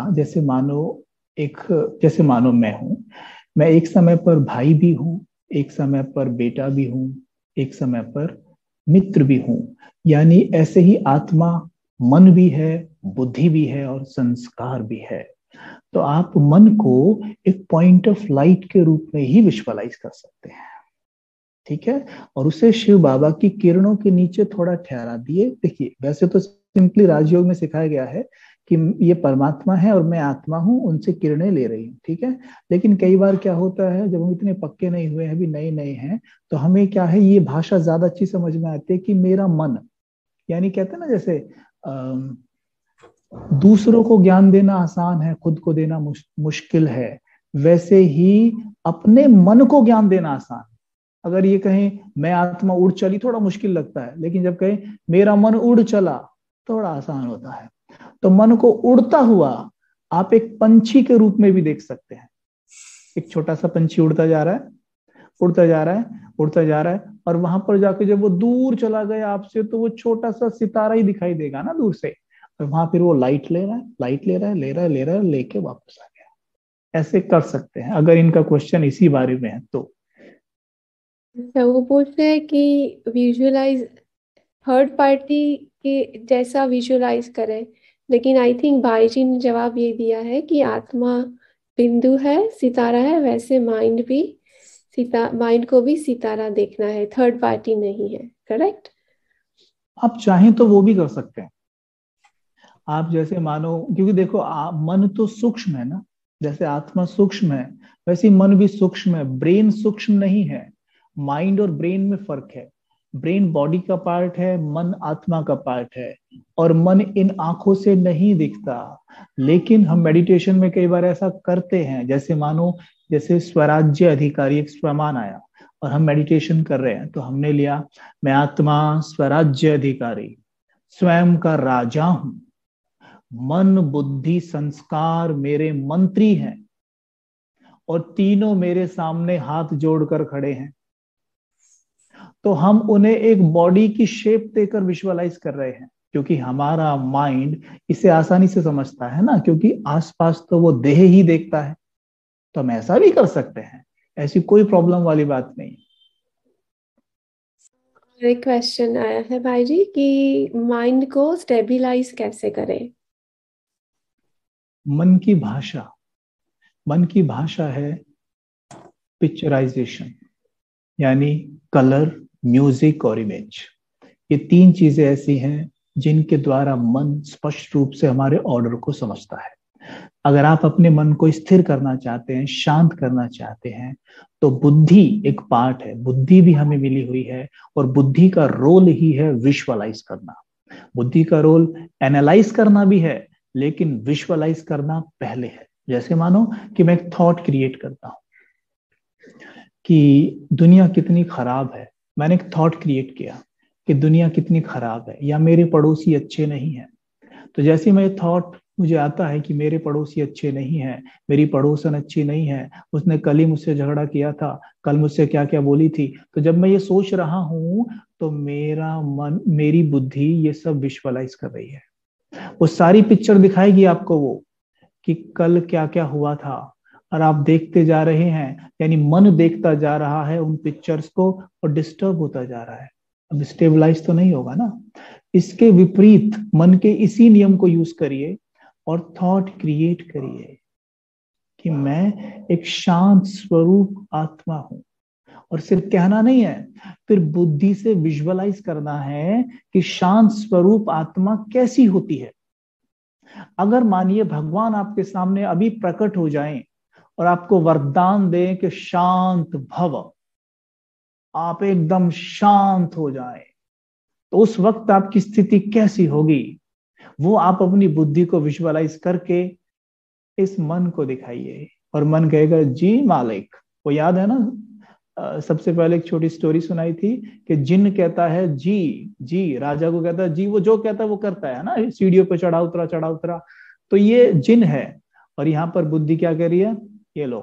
Speaker 3: जैसे मानो मैं हूं। मैं एक समय पर भाई भी हूं, एक समय पर बेटा भी हूं, एक समय पर मित्र भी हूं। यानी ऐसे ही आत्मा मन भी है, बुद्धि भी है और संस्कार भी है। तो आप मन को एक पॉइंट ऑफ लाइट के रूप में ही विजुअलाइज कर सकते हैं, ठीक है। और उसे शिव बाबा की किरणों के नीचे थोड़ा ठहरा दिए। देखिए, वैसे तो सिंपली राजयोग में सिखाया गया है कि ये परमात्मा है और मैं आत्मा हूं, उनसे किरणें ले रही हूँ, ठीक है। लेकिन कई बार क्या होता है, जब हम इतने पक्के नहीं हुए हैं, अभी नए नए हैं, तो हमें क्या है, ये भाषा ज्यादा अच्छी समझ में आती है कि मेरा मन, यानी कहते हैं ना, जैसे दूसरों को ज्ञान देना आसान है, खुद को देना मुश्किल है। वैसे ही अपने मन को ज्ञान देना आसान है। अगर ये कहें मैं आत्मा उड़ चली, थोड़ा मुश्किल लगता है, लेकिन जब कहें मेरा मन उड़ चला, थोड़ा आसान होता है। तो मन को उड़ता हुआ आप एक पंछी के रूप में भी देख सकते हैं। एक छोटा सा पंछी उड़ता जा रहा है, उड़ता जा रहा है, उड़ता जा रहा है, और वहां पर जाके जब वो दूर चला गया आपसे, तो वो छोटा सा सितारा ही दिखाई देगा ना दूर से। और वहां फिर वो लाइट ले रहा है, लाइट ले रहा है, ले रहा है, ले रहा है, लेके वापस आ गया। ऐसे कर सकते हैं, अगर इनका क्वेश्चन इसी बारे में है तो।
Speaker 4: वो पूछ रहे हैं कि विजुअलाइज थर्ड पार्टी के जैसा विजुअलाइज करें, लेकिन आई थिंक भाई जी ने जवाब ये दिया है कि आत्मा बिंदु है, सितारा है, वैसे माइंड को भी सितारा देखना है, थर्ड पार्टी नहीं है। करेक्ट?
Speaker 3: आप चाहें तो वो भी कर सकते हैं। आप जैसे मानो, क्योंकि देखो मन तो सूक्ष्म है ना, जैसे आत्मा सूक्ष्म है वैसे ही मन भी सूक्ष्म है। ब्रेन सूक्ष्म नहीं है। माइंड और ब्रेन में फर्क है। ब्रेन बॉडी का पार्ट है, मन आत्मा का पार्ट है। और मन इन आंखों से नहीं दिखता, लेकिन हम मेडिटेशन में कई बार ऐसा करते हैं। जैसे मानो, जैसे स्वराज्य अधिकारी, एक स्वमान आया और हम मेडिटेशन कर रहे हैं, तो हमने लिया मैं आत्मा स्वराज्य अधिकारी, स्वयं का राजा हूं, मन बुद्धि संस्कार मेरे मंत्री हैं, और तीनों मेरे सामने हाथ जोड़कर खड़े हैं। तो हम उन्हें एक बॉडी की शेप देकर विजुअलाइज कर रहे हैं, क्योंकि हमारा माइंड इसे आसानी से समझता है ना, क्योंकि आसपास तो वो देह ही देखता है। तो हम ऐसा भी कर सकते हैं, ऐसी कोई प्रॉब्लम वाली बात नहीं।
Speaker 4: एक क्वेश्चन आया है भाई जी कि माइंड को स्टेबलाइज कैसे करें?
Speaker 3: मन की भाषा, मन की भाषा है पिक्चराइजेशन, यानी कलर, म्यूजिक और इमेज। ये तीन चीजें ऐसी हैं जिनके द्वारा मन स्पष्ट रूप से हमारे ऑर्डर को समझता है। अगर आप अपने मन को स्थिर करना चाहते हैं, शांत करना चाहते हैं, तो बुद्धि एक पार्ट है, बुद्धि भी हमें मिली हुई है। और बुद्धि का रोल ही है विजुअलाइज करना। बुद्धि का रोल एनालाइज करना भी है, लेकिन विजुअलाइज करना पहले है। जैसे मानो कि मैं एक थॉट क्रिएट करता हूं कि दुनिया कितनी खराब है। मैंने एक थॉट क्रिएट किया कि दुनिया कितनी खराब है, या मेरे पड़ोसी अच्छे नहीं है। तो जैसे मैं थॉट मुझे आता है कि मेरे पड़ोसी अच्छे नहीं है, मेरी पड़ोसन अच्छी नहीं है, उसने कल ही मुझसे झगड़ा किया था, कल मुझसे क्या क्या बोली थी। तो जब मैं ये सोच रहा हूँ, तो मेरा मन, मेरी बुद्धि ये सब विजुअलाइज कर रही है। वो सारी पिक्चर दिखाएगी आपको वो, कि कल क्या क्या हुआ था, और आप देखते जा रहे हैं, यानी मन देखता जा रहा है उन पिक्चर्स को और डिस्टर्ब होता जा रहा है। अब स्टेबलाइज तो नहीं होगा ना। इसके विपरीत मन के इसी नियम को यूज करिए और थॉट क्रिएट करिए कि मैं एक शांत स्वरूप आत्मा हूं। और सिर्फ कहना नहीं है, फिर बुद्धि से विजुअलाइज करना है कि शांत स्वरूप आत्मा कैसी होती है। अगर मानिए भगवान आपके सामने अभी प्रकट हो जाएं और आपको वरदान दें कि शांत भव, आप एकदम शांत हो जाएं, तो उस वक्त आपकी स्थिति कैसी होगी, वो आप अपनी बुद्धि को विजुअलाइज करके इस मन को दिखाइए। और मन कहेगा जी मालिक। वो याद है ना, सबसे पहले एक छोटी स्टोरी सुनाई थी कि जिन कहता है जी जी, राजा को कहता है जी, वो जो कहता है वो करता है ना, सीढ़ियों पे चढ़ा उतरा। तो ये जिन है। और यहाँ पर बुद्धि क्या कह रही है, ये लो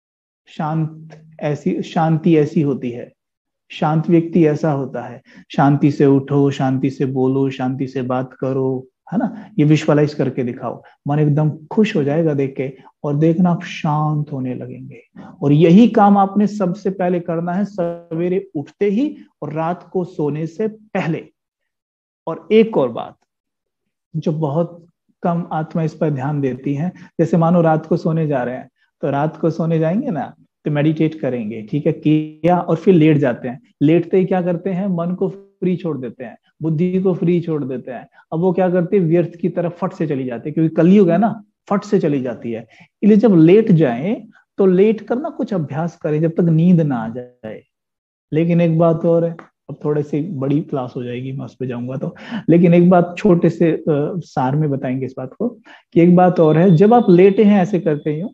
Speaker 3: शांति ऐसी होती है, शांत व्यक्ति ऐसा होता है, शांति से उठो, शांति से बोलो, शांति से बात करो, है ना। ये विजुअलाइज करके दिखाओ, मन एकदम खुश हो जाएगा देख के, और देखना आप शांत होने लगेंगे। और यही काम आपने सबसे पहले करना है, सवेरे उठते ही और रात को सोने से पहले। और एक और बात जो बहुत कम आत्मा इस पर ध्यान देती है, जैसे मानो रात को सोने जा रहे हैं, तो रात को सोने जाएंगे ना तो मेडिटेट करेंगे, ठीक है, किया, और फिर लेट जाते हैं। लेटते ही क्या करते हैं, मन को फ्री छोड़ देते हैं, बुद्धि को फ्री छोड़ देते हैं। अब वो क्या करते हैं, व्यर्थ की तरफ फट से चली जाती है, क्योंकि कलयुग है ना, फट से चली जाती है। इसलिए जब लेट जाए तो लेट करना कुछ अभ्यास करें जब तक नींद ना आ जाए। लेकिन एक बात और है, अब थोड़े से बड़ी क्लास हो जाएगी, मैं उस पर जाऊंगा तो, लेकिन एक बात छोटे से सार में बताएंगे इस बात को, कि एक बात और है, जब आप लेटे हैं ऐसे करते ही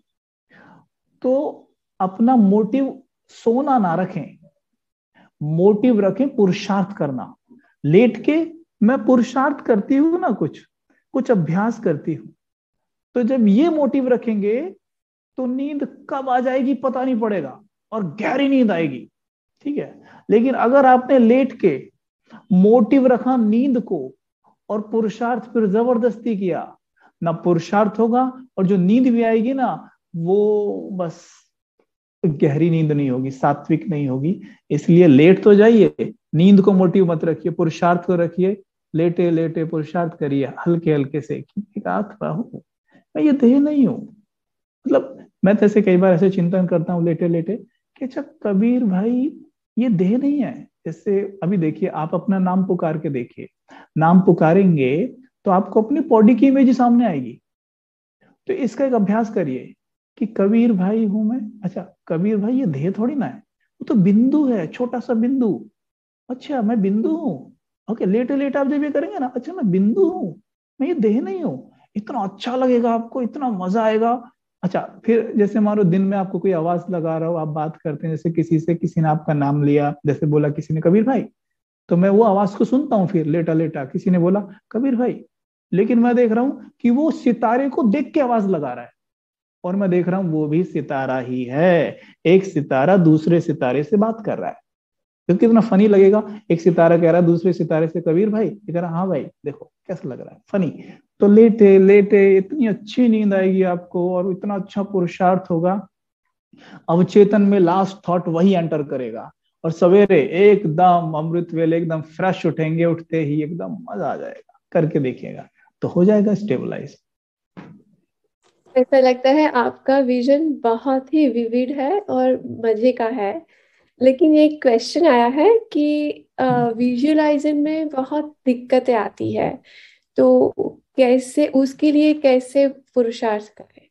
Speaker 3: तो अपना मोटिव सोना ना रखें, मोटिव रखें पुरुषार्थ करना। लेट के मैं पुरुषार्थ करती हूँ ना, कुछ अभ्यास करती हूँ, तो जब ये मोटिव रखेंगे तो नींद कब आ जाएगी पता नहीं पड़ेगा, और गहरी नींद आएगी, ठीक है। लेकिन अगर आपने लेट के मोटिव रखा नींद को और पुरुषार्थ फिर जबरदस्ती किया, ना पुरुषार्थ होगा, और जो नींद भी आएगी ना वो बस गहरी नींद नहीं होगी, सात्विक नहीं होगी। इसलिए लेट तो जाइए, नींद को मोटिव मत रखिए, पुरुषार्थ को रखिए। लेटे लेटे पुरुषार्थ करिए हल्के हल्के से, एक आत्मा हूं मैं, ये देह नहीं हूं। मतलब मैं तो ऐसे कई बार ऐसे चिंतन करता हूँ लेटे लेटे कि अच्छा कबीर भाई ये देह नहीं है। जैसे अभी देखिए, आप अपना नाम पुकार के देखिए, नाम पुकारेंगे तो आपको अपनी बॉडी की इमेज सामने आएगी। तो इसका एक अभ्यास करिए कि कबीर भाई हूं मैं। अच्छा कबीर भाई ये देह थोड़ी ना है, वो तो बिंदु है, छोटा सा बिंदु। अच्छा मैं बिंदु हूँ, ओके। लेटे लेटे आप जब ये करेंगे ना, अच्छा मैं बिंदु हूँ, मैं ये देह नहीं हूँ, इतना अच्छा लगेगा आपको, इतना मजा आएगा। अच्छा फिर जैसे मानो दिन में आपको कोई आवाज लगा रहा हो, आप बात करते हैं जैसे किसी ने आपका नाम लिया, जैसे बोला किसी ने कबीर भाई, तो मैं वो आवाज को सुनता हूँ, फिर लेटा लेटा किसी ने बोला कबीर भाई, लेकिन मैं देख रहा हूँ कि वो सितारे को देख के आवाज लगा रहा है, और मैं देख रहा हूं वो भी सितारा ही है। एक सितारा दूसरे सितारे से बात कर रहा है, तो कितना फनी लगेगा। एक सितारा कह रहा है दूसरे सितारे से कबीर भाई, कह रहा हाँ भाई देखो कैसा लग रहा है, फनी। तो लेटे लेटे इतनी अच्छी नींद आएगी आपको, और इतना अच्छा पुरुषार्थ होगा, अवचेतन में लास्ट थॉट वही एंटर करेगा, और सवेरे एकदम अमृत वेले एकदम फ्रेश उठेंगे, उठते ही एकदम मजा आ जाएगा। करके देखिएगा तो हो जाएगा स्टेबलाइज।
Speaker 4: ऐसा लगता है आपका विजन बहुत ही विविड है और मजे का है। लेकिन ये क्वेश्चन आया है कि विजुअलाइजिंग में बहुत दिक्कतें आती है, तो कैसे उसके लिए कैसे पुरुषार्थ करें?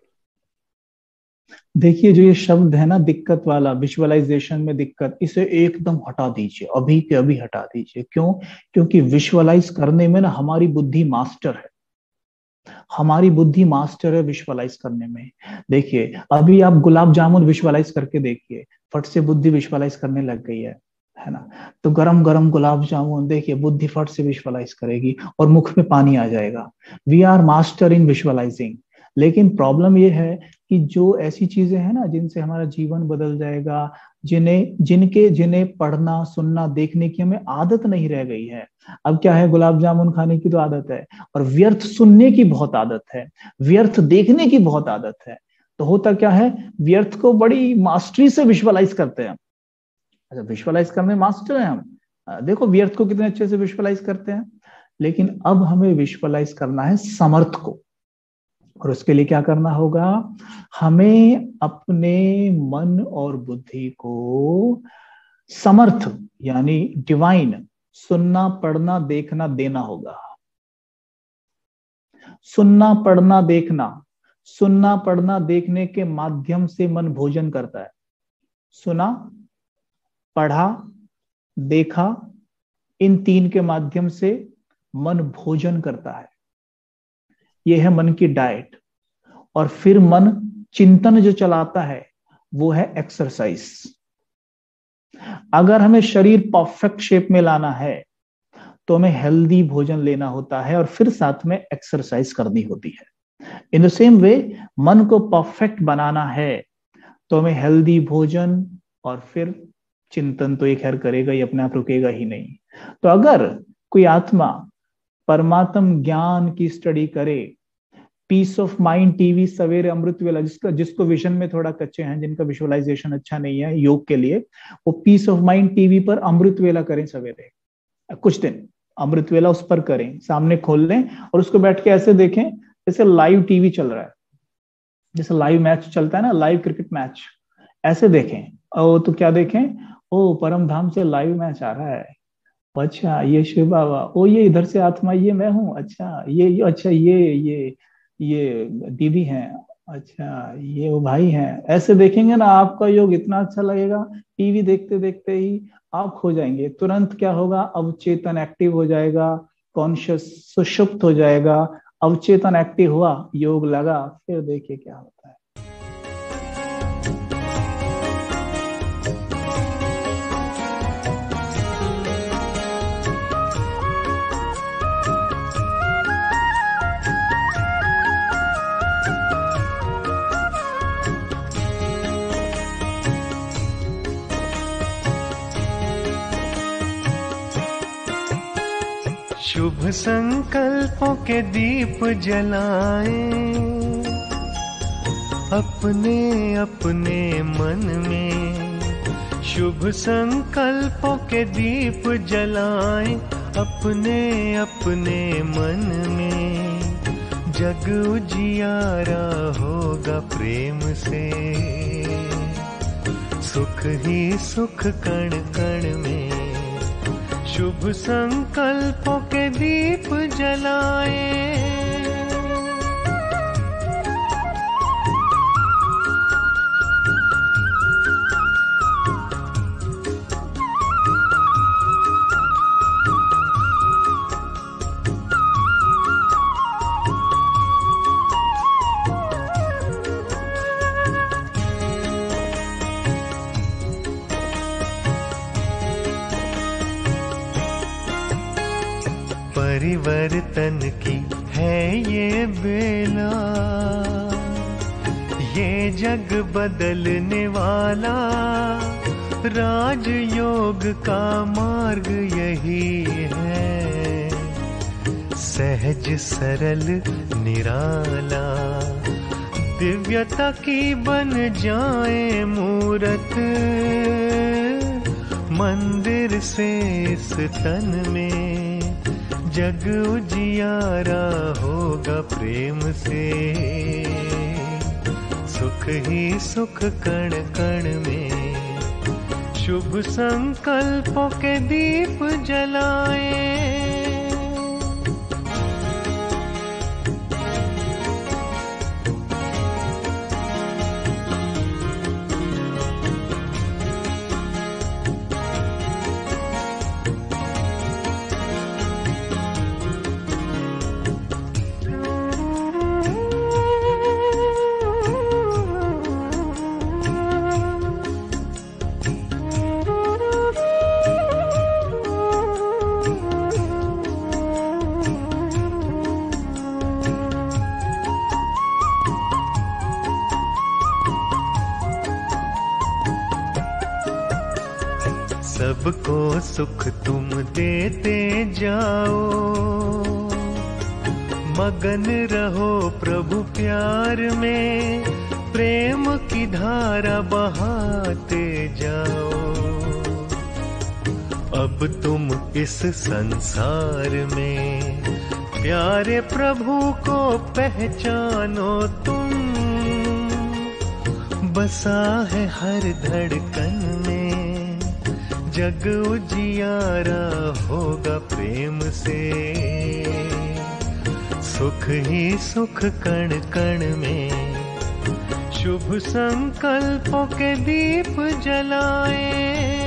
Speaker 3: देखिए जो ये शब्द है ना दिक्कत वाला, विजुअलाइजेशन में दिक्कत, इसे एकदम हटा दीजिए, अभी के अभी हटा दीजिए। क्यों? क्योंकि विजुअलाइज करने में ना हमारी बुद्धि मास्टर है, हमारी बुद्धि मास्टर है विजुअलाइज करने में। देखिए अभी आप गुलाब जामुन विजुअलाइज करके देखिए, फट से बुद्धि विजुअलाइज करने लग गई है ना। तो गरम गरम गुलाब जामुन देखिए, बुद्धि फट से विजुअलाइज करेगी और मुख में पानी आ जाएगा। We are master in visualising. लेकिन प्रॉब्लम ये है कि जो ऐसी चीजें हैं ना जिनसे हमारा जीवन बदल जाएगा, जिन्हें पढ़ना सुनना देखने की हमें आदत नहीं रह गई है। अब क्या है, गुलाब जामुन खाने की तो आदत है, और व्यर्थ सुनने की बहुत आदत है, व्यर्थ देखने की बहुत आदत है। तो होता क्या है, व्यर्थ को बड़ी मास्टरी से विजुअलाइज करते हैं। अच्छा, विजुअलाइज करने मास्टर हैं हम। देखो व्यर्थ को कितने अच्छे से विजुअलाइज करते हैं। लेकिन अब हमें विजुअलाइज करना है समर्थ को, और उसके लिए क्या करना होगा, हमें अपने मन और बुद्धि को समर्थ यानी डिवाइन सुनना पढ़ना देखना देना होगा। सुनना पढ़ना देखने के माध्यम से मन भोजन करता है। सुना, पढ़ा, देखा, इन तीन के माध्यम से मन भोजन करता है। यह है मन की डाइट। और फिर मन चिंतन जो चलाता है वो है एक्सरसाइज। अगर हमें शरीर परफेक्ट शेप में लाना है तो हमें हेल्दी भोजन लेना होता है और फिर साथ में एक्सरसाइज करनी होती है। इन द सेम वे मन को परफेक्ट बनाना है तो हमें हेल्दी भोजन और फिर चिंतन तो ये खैर करेगा ही, अपने आप रुकेगा ही नहीं। तो अगर कोई आत्मा परमात्म ज्ञान की स्टडी करे, पीस ऑफ माइंड टीवी सवेरे अमृत वेला, जिसको विजन में थोड़ा कच्चे हैं, जिनका विजुअलाइजेशन अच्छा नहीं है योग के लिए, वो पीस ऑफ माइंड टीवी पर अमृत वेला करें सवेरे, कुछ दिन अमृत वेला उस पर करें, सामने खोल लें और उसको बैठ के ऐसे देखें जैसे लाइव टीवी चल रहा है, जैसे लाइव मैच चलता है ना, लाइव क्रिकेट मैच, ऐसे देखें। और तो क्या देखें, ओ परम धाम से लाइव मैच आ रहा है, अच्छा ये शिव बाबा, ओ ये इधर से आत्मा, ये मैं हूँ, अच्छा ये दीदी हैं, अच्छा ये वो भाई हैं। ऐसे देखेंगे ना, आपका योग इतना अच्छा लगेगा, टीवी देखते देखते ही आप खो जाएंगे। तुरंत क्या होगा, अवचेतन एक्टिव हो जाएगा, कॉन्शियस सुषुप्त हो जाएगा। अवचेतन एक्टिव हुआ, योग लगा, फिर देखिए क्या होता है।
Speaker 5: शुभ संकल्पों के दीप जलाएं अपने अपने मन में। शुभ संकल्पों के दीप जलाएं अपने अपने मन में। जग उजियारा होगा प्रेम से, सुख ही सुख कण कण में। शुभ संकल्पों के दीप जलाएं। परिवर्तन की है ये बेला, ये जग बदलने वाला। राजयोग का मार्ग यही है, सहज सरल निराला। दिव्यता की बन जाए मूरत, मंदिर से इस तन में। जग उजियारा होगा प्रेम से, सुख ही सुख कण कण में। शुभ संकल्पों के दीप जलाएं। सबको सुख तुम देते जाओ। मगन रहो प्रभु प्यार में, प्रेम की धारा बहाते जाओ। अब तुम इस संसार में प्यारे प्रभु को पहचानो तुम। बसा है हर धड़कन में, जग उजियारा होगा प्रेम से। सुख ही सुख कण कण में, शुभ संकल्पों के दीप जलाए।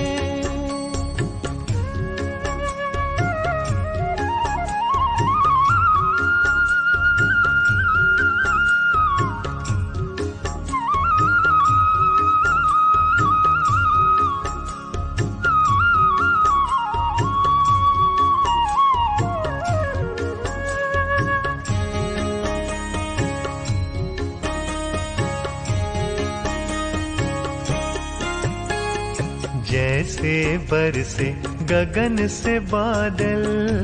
Speaker 5: जैसे बरसे गगन से बादल,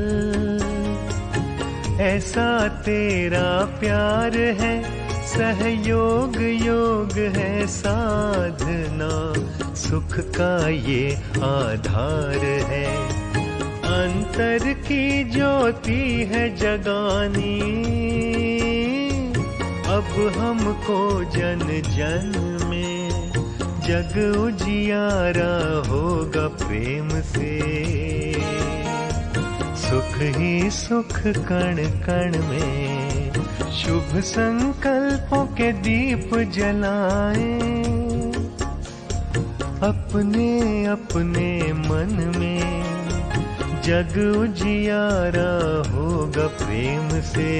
Speaker 5: ऐसा तेरा प्यार है। सहयोग योग है साधना, सुख का ये आधार है। अंतर की ज्योति है जगानी, अब हमको जन जन में जग उजियारा होगा प्रेम से। सुख ही सुख कण कण में, शुभ संकल्पों के दीप जलाए। अपने अपने मन में जग उजियारा होगा प्रेम से।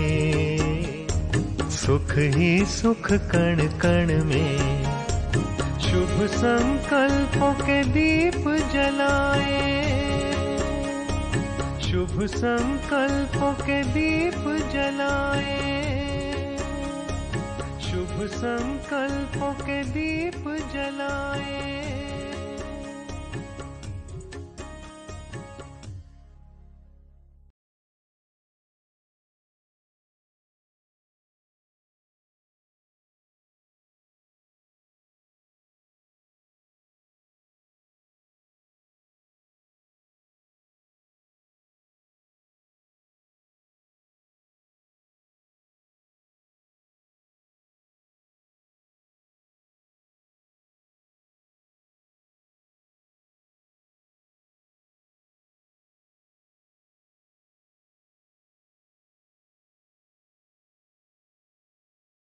Speaker 5: सुख ही सुख कण कण में, शुभ संकल्पों के दीप जलाए। शुभ संकल्पों के दीप जलाए। शुभ संकल्पों के दीप जलाए।